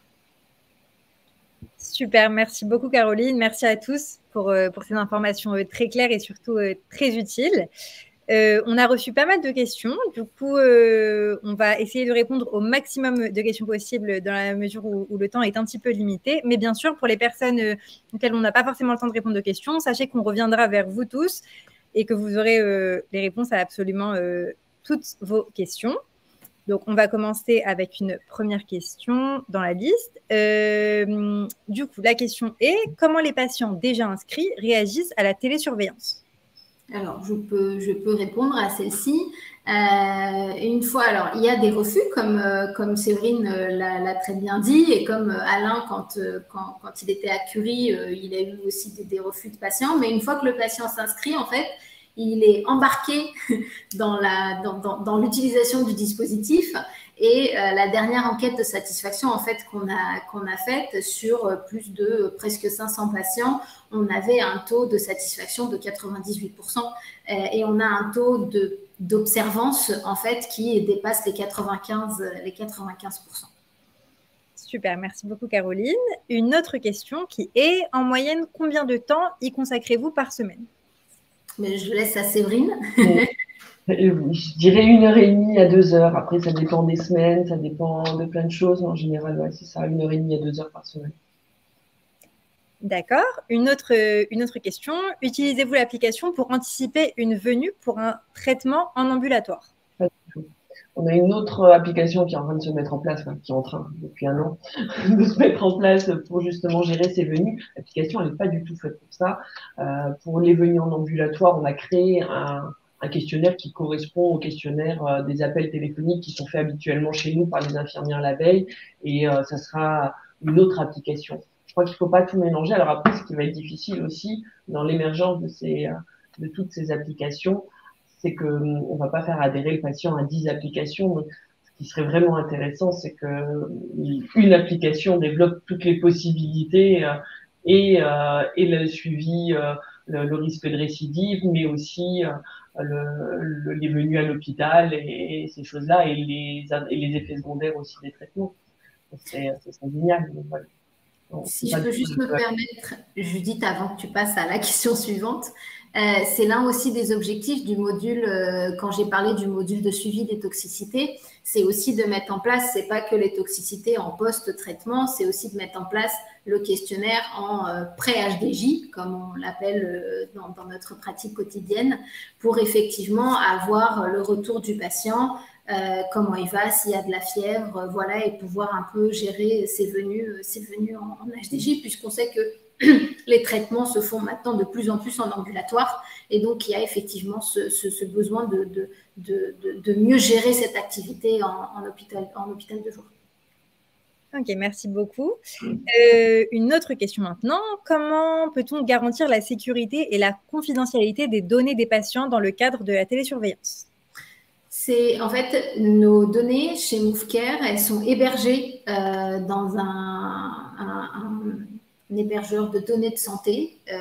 Super, merci beaucoup Caroline, merci à tous pour, euh, pour ces informations euh, très claires et surtout euh, très utiles. Euh, on a reçu pas mal de questions, du coup euh, on va essayer de répondre au maximum de questions possibles dans la mesure où, où le temps est un petit peu limité, mais bien sûr pour les personnes euh, auxquelles on n'a pas forcément le temps de répondre aux questions, sachez qu'on reviendra vers vous tous et que vous aurez euh, les réponses à absolument euh, toutes vos questions. Donc, on va commencer avec une première question dans la liste. Euh, du coup, la question est « Comment les patients déjà inscrits réagissent à la télésurveillance ?» Alors, je peux, je peux répondre à celle-ci. Euh, une fois, alors, il y a des refus, comme, euh, comme Séverine euh, l'a très bien dit, et comme euh, Alain, quand, euh, quand, quand il était à Curie, euh, il a eu aussi des, des refus de patients. Mais une fois que le patient s'inscrit, en fait, il est embarqué dans la, dans, dans, dans l'utilisation du dispositif. Et euh, la dernière enquête de satisfaction en fait qu'on a, qu'on a faite sur euh, plus de euh, presque cinq cents patients, on avait un taux de satisfaction de quatre-vingt-dix-huit pour cent euh, et on a un taux de, d'observance en fait qui dépasse les quatre-vingt-quinze, les quatre-vingt-quinze pour cent. Super, merci beaucoup Caroline. Une autre question qui est, en moyenne, combien de temps y consacrez-vous par semaine ? Mais je laisse à Séverine. Je dirais une heure et demie à deux heures. Après, ça dépend des semaines, ça dépend de plein de choses. Mais en général, ouais, c'est ça, une heure et demie à deux heures par semaine. D'accord. Une autre, une autre question. Utilisez-vous l'application pour anticiper une venue pour un traitement en ambulatoire ? Pas du tout. On a une autre application qui est en train de se mettre en place, enfin, qui est en train, depuis un an, de se mettre en place pour justement gérer ces venues. L'application, elle n'est pas du tout faite pour ça. Euh, pour les venues en ambulatoire, on a créé un, un questionnaire qui correspond au questionnaire euh, des appels téléphoniques qui sont faits habituellement chez nous par les infirmières la veille. Et euh, ça sera une autre application. Je crois qu'il ne faut pas tout mélanger. Alors après, ce qui va être difficile aussi dans l'émergence de, ces, de toutes ces applications, c'est qu'on ne va pas faire adhérer le patient à dix applications. Donc, ce qui serait vraiment intéressant, c'est qu'une application développe toutes les possibilités euh, et, euh, et le suivi, euh, le, le risque de récidive, mais aussi euh, le, le, les venues à l'hôpital et, et ces choses-là, et les, et les effets secondaires aussi des traitements. C'est génial. Donc, voilà. Donc, si je peux juste me permettre, Judith, avant que tu passes à la question suivante, euh, c'est l'un aussi des objectifs du module, euh, quand j'ai parlé du module de suivi des toxicités, c'est aussi de mettre en place, c'est pas que les toxicités en post-traitement, c'est aussi de mettre en place le questionnaire en euh, pré-H D J, comme on l'appelle euh, dans, dans notre pratique quotidienne, pour effectivement avoir le retour du patient, Euh, comment il va, s'il y a de la fièvre, euh, voilà, et pouvoir un peu gérer ses venues, ses venues en, en H D J, puisqu'on sait que les traitements se font maintenant de plus en plus en ambulatoire. Et donc, il y a effectivement ce, ce, ce besoin de, de, de, de, de mieux gérer cette activité en, en, hôpital, en hôpital de jour. Ok, merci beaucoup. Euh, une autre question maintenant. Comment peut-on garantir la sécurité et la confidentialité des données des patients dans le cadre de la télésurveillance? C'est en fait nos données chez MoveCare, elles sont hébergées euh, dans un, un, un hébergeur de données de santé euh,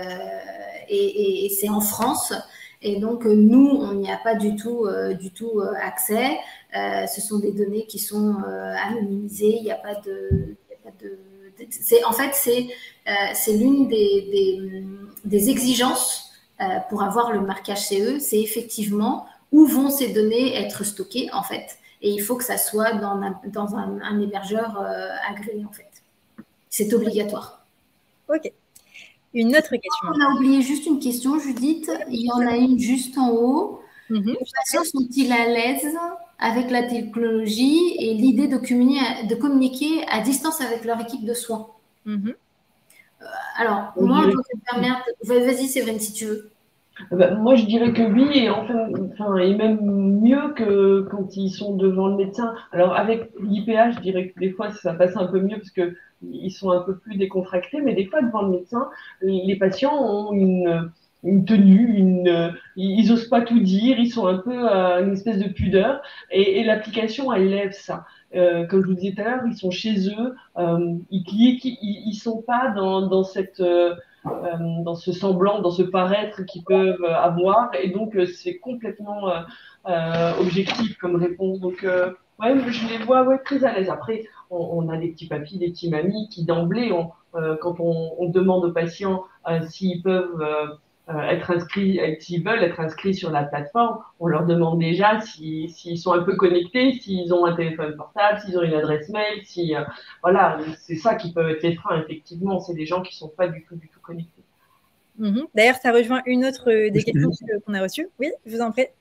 et, et c'est en France. Et donc nous, on n'y a pas du tout, euh, du tout euh, accès. Euh, ce sont des données qui sont euh, anonymisées. Il n'y a pas de, il y a pas de, de c'est en fait c'est euh, c'est l'une des, des, des exigences euh, pour avoir le marquage C E, c'est effectivement où vont ces données être stockées, en fait. Et il faut que ça soit dans un, dans un, un hébergeur euh, agréé, en fait. C'est obligatoire. Ok. Une autre question. On a oublié juste une question, Judith. Il y en a une juste en haut. Mm-hmm. Les patients sont-ils à l'aise avec la technologie et l'idée de communiquer, de communiquer à distance avec leur équipe de soins? Mm-hmm. euh, Alors, oui. Moi, je peux permettre... Vas-y, Séverine, si tu veux. Ben, moi, je dirais que oui, et enfin, enfin, et même mieux que quand ils sont devant le médecin. Alors, avec l'I P A, je dirais que des fois, ça passe un peu mieux parce que ils sont un peu plus décontractés, mais des fois, devant le médecin, les patients ont une, une tenue, une, ils osent pas tout dire, ils sont un peu à une espèce de pudeur, et, et l'application, elle lève ça. Euh, comme je vous disais tout à l'heure, ils sont chez eux, euh, ils cliquent, ils, ils sont pas dans, dans cette... Euh, Euh, dans ce semblant, dans ce paraître qu'ils peuvent avoir, et donc euh, c'est complètement euh, euh, objectif comme réponse. Donc euh, ouais, je les vois ouais, très à l'aise. Après, on, on a des petits papis, des petits mamis qui d'emblée, on, euh, quand on, on demande aux patients euh, s'ils peuvent euh, euh, être inscrits, s'ils veulent être inscrits sur la plateforme, on leur demande déjà s'ils si, si sont un peu connectés, s'ils ont un téléphone portable, s'ils ont une adresse mail, si euh, voilà, c'est ça qui peut être les freins. Effectivement, c'est des gens qui sont pas du tout, du tout connectés. Mmh. D'ailleurs, ça rejoint une autre des questions qu'on a reçues. Oui, je vous en prie.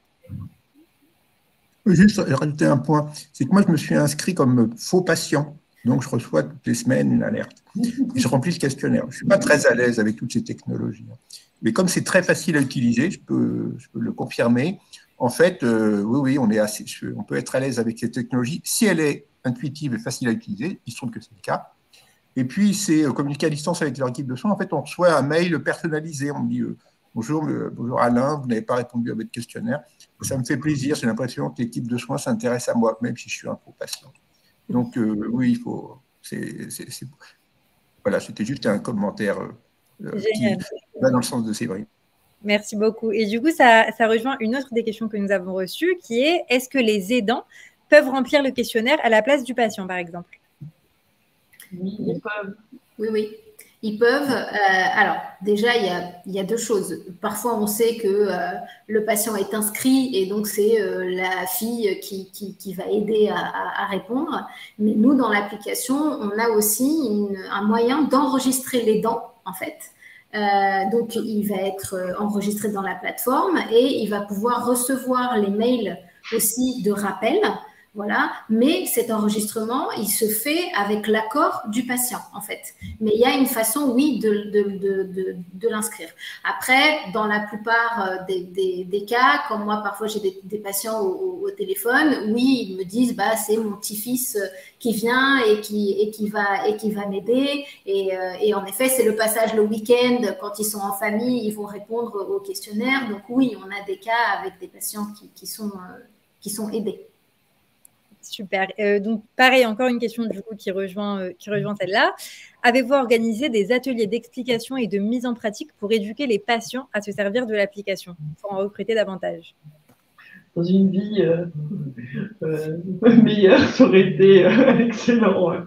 Juste rajouter un point, c'est que moi, je me suis inscrit comme faux patient. Donc, je reçois toutes les semaines une alerte. Et je remplis le questionnaire. Je ne suis pas très à l'aise avec toutes ces technologies. Mais comme c'est très facile à utiliser, je peux, je peux le confirmer. En fait, euh, oui, oui, on, est assez, on peut être à l'aise avec cette technologie. Si elle est intuitive et facile à utiliser, il se trouve que c'est le cas. Et puis, c'est communiquer à distance avec leur équipe de soins. En fait, on reçoit un mail personnalisé. On me dit euh, bonjour, euh, bonjour Alain, vous n'avez pas répondu à votre questionnaire. Et ça me fait plaisir. J'ai l'impression que l'équipe de soins s'intéresse à moi, même si je suis un faux patient. Donc, euh, oui, il faut. C'est, c'est, c'est... Voilà, c'était juste un commentaire euh, qui va dans le sens de Séverine. Merci beaucoup. Et du coup, ça, ça rejoint une autre des questions que nous avons reçues, qui est est-ce que les aidants peuvent remplir le questionnaire à la place du patient, par exemple? Oui, ils peuvent. Oui, oui. Ils peuvent. Euh, alors, déjà, il y, a, il y a deux choses. Parfois, on sait que euh, le patient est inscrit et donc c'est euh, la fille qui, qui, qui va aider à, à, à répondre. Mais nous, dans l'application, on a aussi une, un moyen d'enregistrer l'aidant, en fait. Euh, donc, il va être enregistré dans la plateforme et il va pouvoir recevoir les mails aussi de rappel. Voilà, mais cet enregistrement, il se fait avec l'accord du patient, en fait. Mais il y a une façon, oui, de, de, de, de, de l'inscrire. Après, dans la plupart des, des, des cas, comme moi, parfois, j'ai des, des patients au, au téléphone, oui, ils me disent, bah, c'est mon petit-fils qui vient et qui, et qui va, et qui va m'aider. Et, et en effet, c'est le passage le week-end, quand ils sont en famille, ils vont répondre au questionnaire. Donc oui, on a des cas avec des patients qui, qui, sont, qui sont aidés. Super. Euh, donc, pareil, encore une question du coup qui rejoint, euh, qui rejoint celle-là. Avez-vous organisé des ateliers d'explication et de mise en pratique pour éduquer les patients à se servir de l'application pour en recruter davantage? Dans une vie euh, euh, meilleure, ça aurait été euh, excellent. Ouais.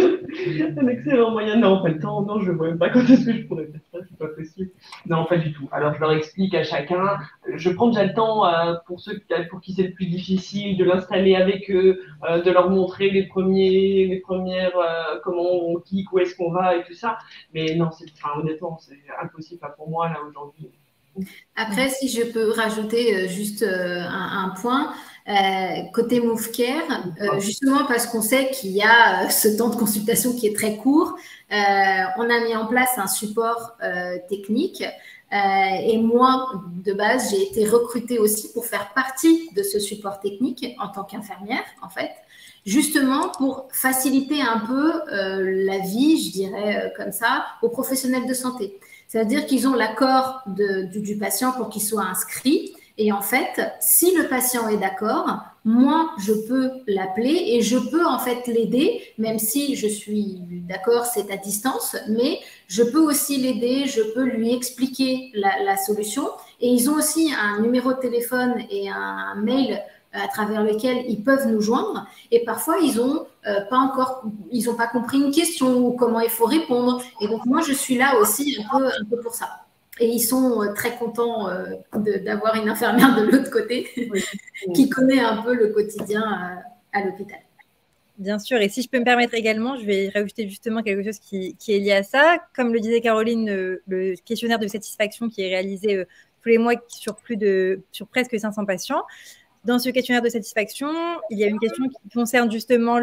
Un excellent moyen. Non, pas le temps. Non, je ne vois même pas quand est-ce que je pourrais faire ça. C'est pas possible. Non, pas du tout. Alors, je leur explique à chacun. Je prends déjà le temps euh, pour ceux pour qui c'est le plus difficile de l'installer avec eux, euh, de leur montrer les premiers, les premières, euh, comment on clique, où est-ce qu'on va et tout ça. Mais non, c'est, enfin, honnêtement, c'est impossible pas pour moi là aujourd'hui. Après, si je peux rajouter juste un, un point, Euh, côté MoveCare, euh, justement parce qu'on sait qu'il y a euh, ce temps de consultation qui est très court, euh, on a mis en place un support euh, technique. Euh, et moi, de base, j'ai été recrutée aussi pour faire partie de ce support technique en tant qu'infirmière, en fait, justement pour faciliter un peu euh, la vie, je dirais euh, comme ça, aux professionnels de santé. C'est-à-dire qu'ils ont l'accord du, du patient pour qu'il soit inscrit. Et en fait, si le patient est d'accord, moi, je peux l'appeler et je peux en fait l'aider, même si je suis d'accord, c'est à distance, mais je peux aussi l'aider, je peux lui expliquer la, la solution. Et ils ont aussi un numéro de téléphone et un mail à travers lequel ils peuvent nous joindre. Et parfois, ils n'ont euh, pas encore, ils n'ont pas compris une question ou comment il faut répondre. Et donc, moi, je suis là aussi un peu, un peu pour ça. Et ils sont très contents euh, d'avoir une infirmière de l'autre côté oui. qui connaît un peu le quotidien à, à l'hôpital. Bien sûr, et si je peux me permettre également, je vais rajouter justement quelque chose qui, qui est lié à ça. Comme le disait Caroline, le, le questionnaire de satisfaction qui est réalisé euh, tous les mois sur, plus de, sur presque cinq cents patients. Dans ce questionnaire de satisfaction, il y a une question qui concerne justement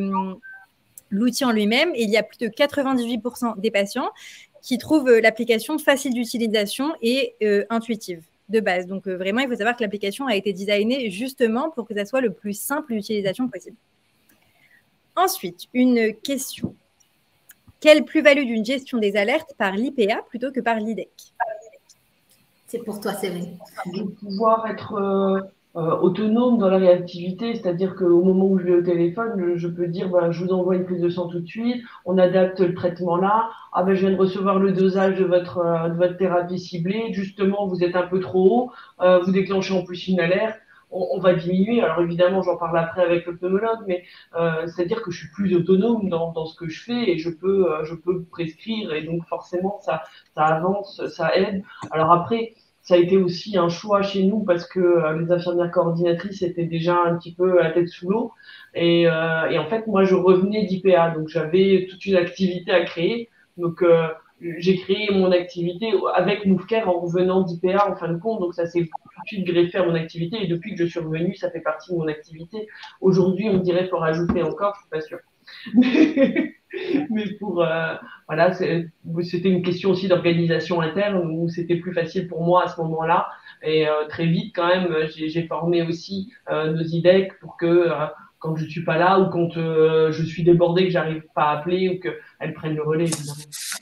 l'outil en lui-même. Et il y a plus de quatre-vingt-dix-huit pour cent des patients qui trouvent l'application facile d'utilisation et euh, intuitive de base. Donc, euh, vraiment, il faut savoir que l'application a été designée justement pour que ça soit le plus simple d'utilisation possible. Ensuite, une question. Quelle plus-value d'une gestion des alertes par l'I P A plutôt que par l'I D E C? C'est pour toi, Séverine. De pouvoir être euh, euh, autonome dans la réactivité, c'est-à-dire qu'au moment où je vais au téléphone, je peux dire ben, je vous envoie une prise de sang tout de suite, on adapte le traitement là, ah ben je viens de recevoir le dosage de votre, euh, de votre thérapie ciblée, justement vous êtes un peu trop haut, euh, vous déclenchez en plus une alerte. On, on va diminuer. Alors évidemment, j'en parle après avec le pneumologue, mais euh, c'est-à-dire que je suis plus autonome dans, dans ce que je fais et je peux, euh, je peux prescrire et donc forcément ça, ça avance, ça aide. Alors après, ça a été aussi un choix chez nous parce que euh, les infirmières coordinatrices étaient déjà un petit peu à la tête sous l'eau et, euh, et en fait moi je revenais d'I P A, donc j'avais toute une activité à créer. Donc euh, j'ai créé mon activité avec MoveCare en revenant d'I P A en fin de compte, donc ça s'est tout de suite greffé à mon activité et depuis que je suis revenue, ça fait partie de mon activité. Aujourd'hui, on dirait qu'il faut rajouter encore, je suis pas sûre. Mais, mais pour euh, voilà, c'était une question aussi d'organisation interne où c'était plus facile pour moi à ce moment-là et euh, très vite quand même, j'ai formé aussi euh, nos I D E C pour que euh, quand je suis pas là ou quand euh, je suis débordée que j'arrive pas à appeler ou qu'elles prennent le relais évidemment.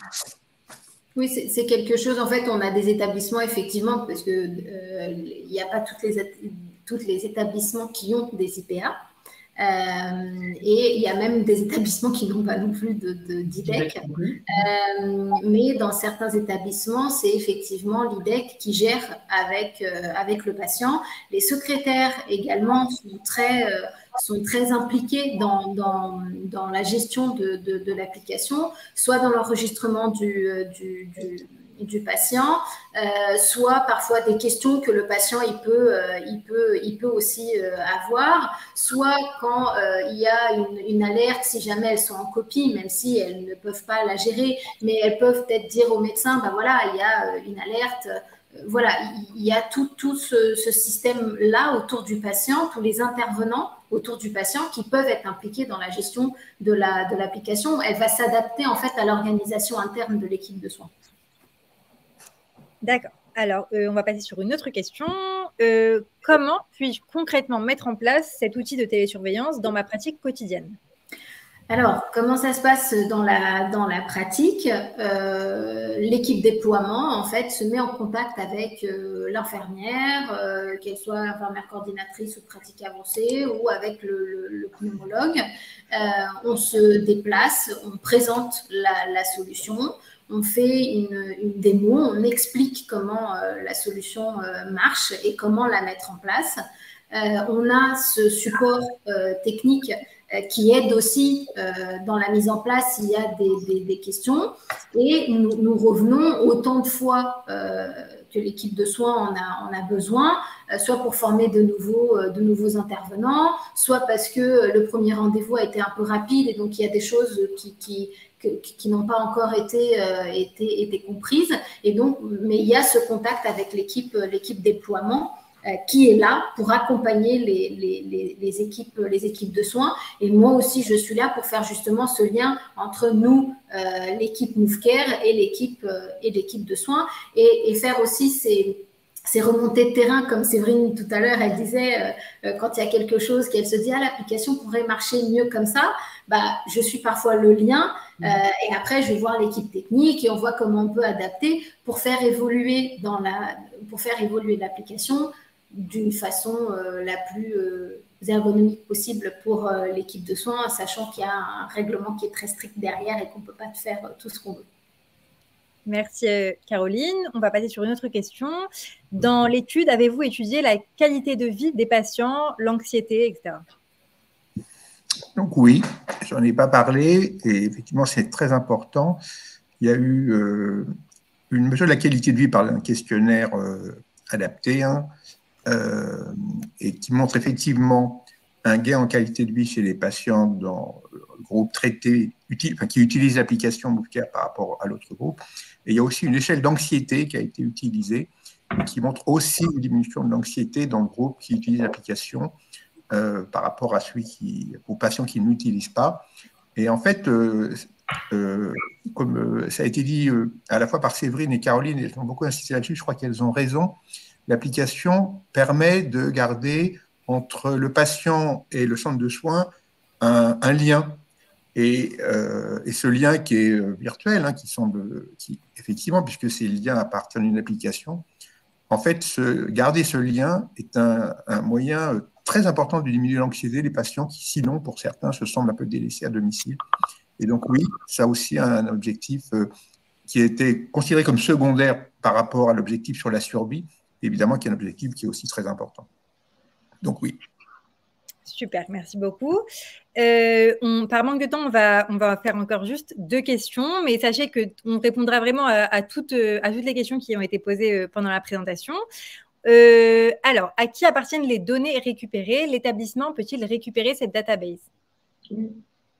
Oui, c'est quelque chose, en fait, on a des établissements, effectivement, parce qu'il n'y euh, a pas toutes les, toutes les établissements qui ont des I P A. Euh, et il y a même des établissements qui n'ont pas non plus de, de, d'I D E C. Euh, mais dans certains établissements, c'est effectivement l'I D E C qui gère avec, euh, avec le patient. Les secrétaires également sont très... Euh, sont très impliqués dans, dans, dans la gestion de, de, de l'application, soit dans l'enregistrement du, du, du, du patient, euh, soit parfois des questions que le patient il peut, euh, il peut, il peut aussi euh, avoir, soit quand euh, il y a une, une alerte, si jamais elles sont en copie, même si elles ne peuvent pas la gérer, mais elles peuvent peut-être dire au médecin, ben voilà, il y a une alerte. Voilà, il y a tout, tout ce, ce système-là autour du patient, tous les intervenants autour du patient qui peuvent être impliqués dans la gestion de la, de l'application. Elle va s'adapter en fait à l'organisation interne de l'équipe de soins. D'accord. Alors, euh, on va passer sur une autre question. Euh, comment puis-je concrètement mettre en place cet outil de télésurveillance dans ma pratique quotidienne ? Alors, comment ça se passe dans la, dans la pratique? euh, L'équipe déploiement, en fait, se met en contact avec euh, l'infirmière, euh, qu'elle soit infirmière coordinatrice ou pratique avancée, ou avec le, le, le pneumologue. Euh, on se déplace, on présente la, la solution, on fait une, une démo, on explique comment euh, la solution euh, marche et comment la mettre en place. Euh, on a ce support euh, technique qui aide aussi euh, dans la mise en place s'il y a des, des, des questions. Et nous, nous revenons autant de fois euh, que l'équipe de soins en a, en a besoin, euh, soit pour former de nouveaux, euh, de nouveaux intervenants, soit parce que le premier rendez-vous a été un peu rapide et donc il y a des choses qui, qui, qui, qui n'ont pas encore été, euh, été, été comprises. Et donc, mais il y a ce contact avec l'équipe, l'équipe déploiement euh, qui est là pour accompagner les, les, les, les, équipes, les équipes de soins. Et moi aussi, je suis là pour faire justement ce lien entre nous, euh, l'équipe MoveCare et l'équipe euh, et l'équipe de soins, et, et faire aussi ces ces remontées de terrain, comme Séverine tout à l'heure, elle disait, euh, quand il y a quelque chose qu'elle se dit, ah, l'application pourrait marcher mieux comme ça, bah, je suis parfois le lien, euh, et après, je vais voir l'équipe technique et on voit comment on peut adapter pour faire évoluer dans la, pour faire évoluer l'application d'une façon euh, la plus euh, ergonomique possible pour euh, l'équipe de soins, sachant qu'il y a un règlement qui est très strict derrière et qu'on ne peut pas faire tout ce qu'on veut. Merci Caroline. On va passer sur une autre question. Dans l'étude, avez-vous étudié la qualité de vie des patients, l'anxiété, et cetera? Donc oui, j'en ai pas parlé et effectivement c'est très important. Il y a eu euh, une mesure de la qualité de vie par un questionnaire euh, adapté hein, euh, et qui montre effectivement un gain en qualité de vie chez les patients dans le groupe traité, uti- enfin, qui utilise l'application MoveCare par rapport à l'autre groupe. Et il y a aussi une échelle d'anxiété qui a été utilisée et qui montre aussi une diminution de l'anxiété dans le groupe qui utilise l'application euh, par rapport à celui qui, aux patients qui ne l'utilisent pas. Et en fait, euh, euh, comme ça a été dit euh, à la fois par Séverine et Caroline, elles ont beaucoup insisté là-dessus, je crois qu'elles ont raison. L'application permet de garder entre le patient et le centre de soins un, un lien. Et, euh, et ce lien qui est virtuel, hein, qui semble, qui, effectivement, puisque ces liens appartiennent à une application, en fait, ce, garder ce lien est un, un moyen très important de diminuer l'anxiété des patients qui, sinon, pour certains, se semblent un peu délaissés à domicile. Et donc, oui, ça a aussi un objectif euh, qui a été considéré comme secondaire par rapport à l'objectif sur la survie, évidemment, qui est un objectif qui est aussi très important. Donc, oui. Super, merci beaucoup. Euh, on, par manque de temps, on va, on va faire encore juste deux questions, mais sachez qu'on répondra vraiment à, à, toutes, à toutes les questions qui ont été posées pendant la présentation. Euh, alors, à qui appartiennent les données récupérées? L'établissement peut-il récupérer cette database? Oui,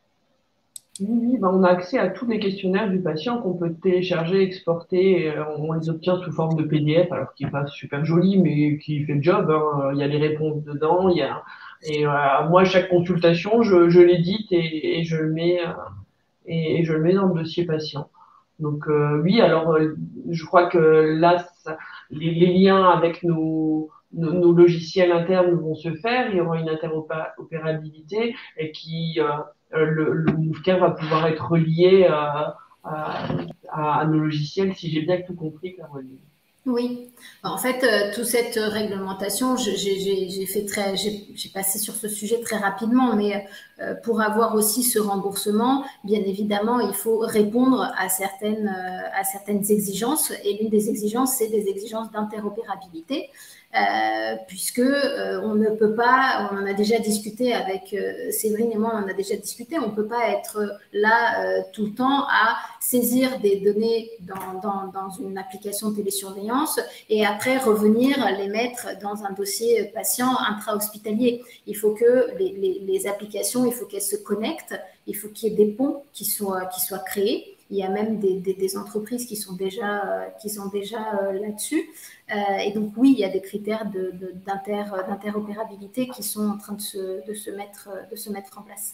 oui ben on a accès à tous les questionnaires du patient qu'on peut télécharger, exporter. Et on les obtient sous forme de P D F, alors qui n'est pas super joli, mais qui fait le job. Hein. Il y a les réponses dedans, il y a... Et euh, moi, chaque consultation, je, je l'édite et, et je le mets euh, et, et je le mets dans le dossier patient. Donc euh, oui, alors euh, je crois que là, ça, les, les liens avec nos, nos, nos logiciels internes vont se faire. Il y aura une interopérabilité et qui euh, le, le MoveCare va pouvoir être relié à, à, à, à nos logiciels, si j'ai bien tout compris, Caroline. Oui, en fait, euh, toute cette réglementation, j'ai fait très, j'ai passé sur ce sujet très rapidement, mais euh, pour avoir aussi ce remboursement, bien évidemment, il faut répondre à certaines, euh, à certaines exigences, et l'une des exigences, c'est des exigences d'interopérabilité. Euh, puisque euh, on ne peut pas, on en a déjà discuté avec euh, Séverine et moi, on en a déjà discuté, on ne peut pas être là euh, tout le temps à saisir des données dans, dans, dans une application de télésurveillance et après revenir les mettre dans un dossier patient intra-hospitalier. Il faut que les, les, les applications, il faut qu'elles se connectent, il faut qu'il y ait des ponts qui soient, qui soient créés. Il y a même des, des, des entreprises qui sont déjà, euh, qui sont déjà euh, là-dessus. Euh, et donc, oui, il y a des critères de, de, d'interopérabilité qui sont en train de se, de, se mettre, de se mettre en place.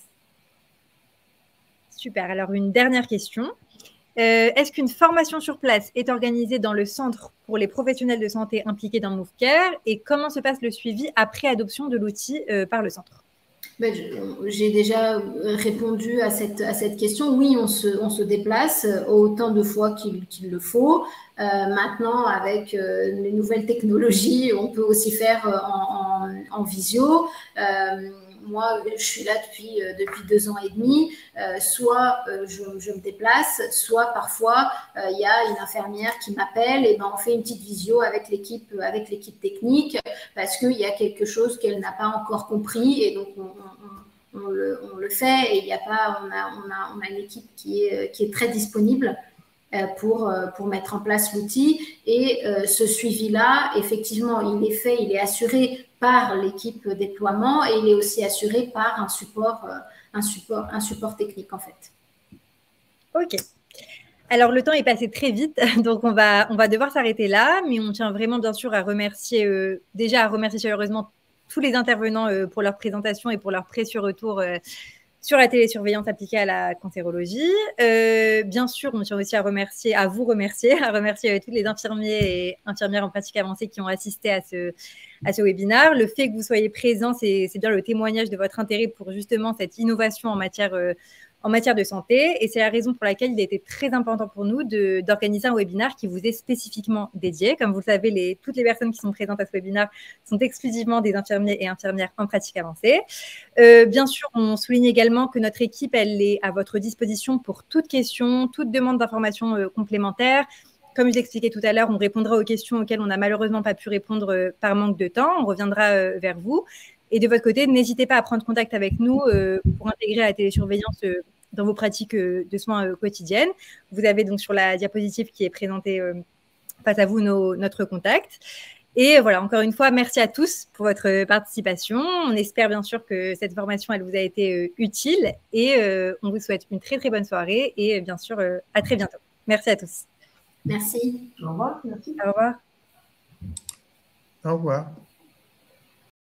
Super. Alors, une dernière question. Euh, Est-ce qu'une formation sur place est organisée dans le centre pour les professionnels de santé impliqués dans MoveCare? Et comment se passe le suivi après adoption de l'outil euh, par le centre? Ben, j'ai déjà répondu à cette, à cette question. Oui, on se, on se déplace autant de fois qu'il qu'il le faut. Euh, maintenant, avec euh, les nouvelles technologies, on peut aussi faire en, en, en visio. Euh, moi, je suis là depuis, depuis deux ans et demi. Euh, soit euh, je, je me déplace, soit parfois il euh, y a une infirmière qui m'appelle et ben on fait une petite visio avec l'équipe, avec l'équipe technique parce qu'il y a quelque chose qu'elle n'a pas encore compris et donc on, on, on, le, on le fait et il y a pas, on a, on a, on a une équipe qui est, qui est très disponible pour, pour mettre en place l'outil et euh, ce suivi-là, effectivement, il est fait, il est assuré par l'équipe déploiement et il est aussi assuré par un support, un support, un support technique en fait. Ok. Alors, le temps est passé très vite, donc on va, on va devoir s'arrêter là, mais on tient vraiment bien sûr à remercier, euh, déjà à remercier chaleureusement tous les intervenants euh, pour leur présentation et pour leur précieux retour euh, sur la télésurveillance appliquée à la cancérologie. Euh, bien sûr, on tient aussi à remercier, à vous remercier, à remercier euh, tous les infirmiers et infirmières en pratique avancée qui ont assisté à ce, à ce webinaire. Le fait que vous soyez présents, c'est bien le témoignage de votre intérêt pour justement cette innovation en matière euh, en matière de santé, et c'est la raison pour laquelle il a été très important pour nous d'organiser un webinaire qui vous est spécifiquement dédié. Comme vous le savez, les, toutes les personnes qui sont présentes à ce webinaire sont exclusivement des infirmiers et infirmières en pratique avancée. Euh, bien sûr, on souligne également que notre équipe, elle est à votre disposition pour toute question, toute demande d'informations euh, complémentaires. Comme je l'expliquais tout à l'heure, on répondra aux questions auxquelles on n'a malheureusement pas pu répondre euh, par manque de temps. On reviendra euh, vers vous. Et de votre côté, n'hésitez pas à prendre contact avec nous euh, pour intégrer la télésurveillance euh, dans vos pratiques euh, de soins euh, quotidiennes. Vous avez donc sur la diapositive qui est présentée euh, face à vous nos, notre contact. Et voilà, encore une fois, merci à tous pour votre participation. On espère bien sûr que cette formation, elle vous a été euh, utile et euh, on vous souhaite une très très bonne soirée et bien sûr euh, à très bientôt. Merci à tous. Merci. Au revoir. Merci. Au revoir. Au revoir.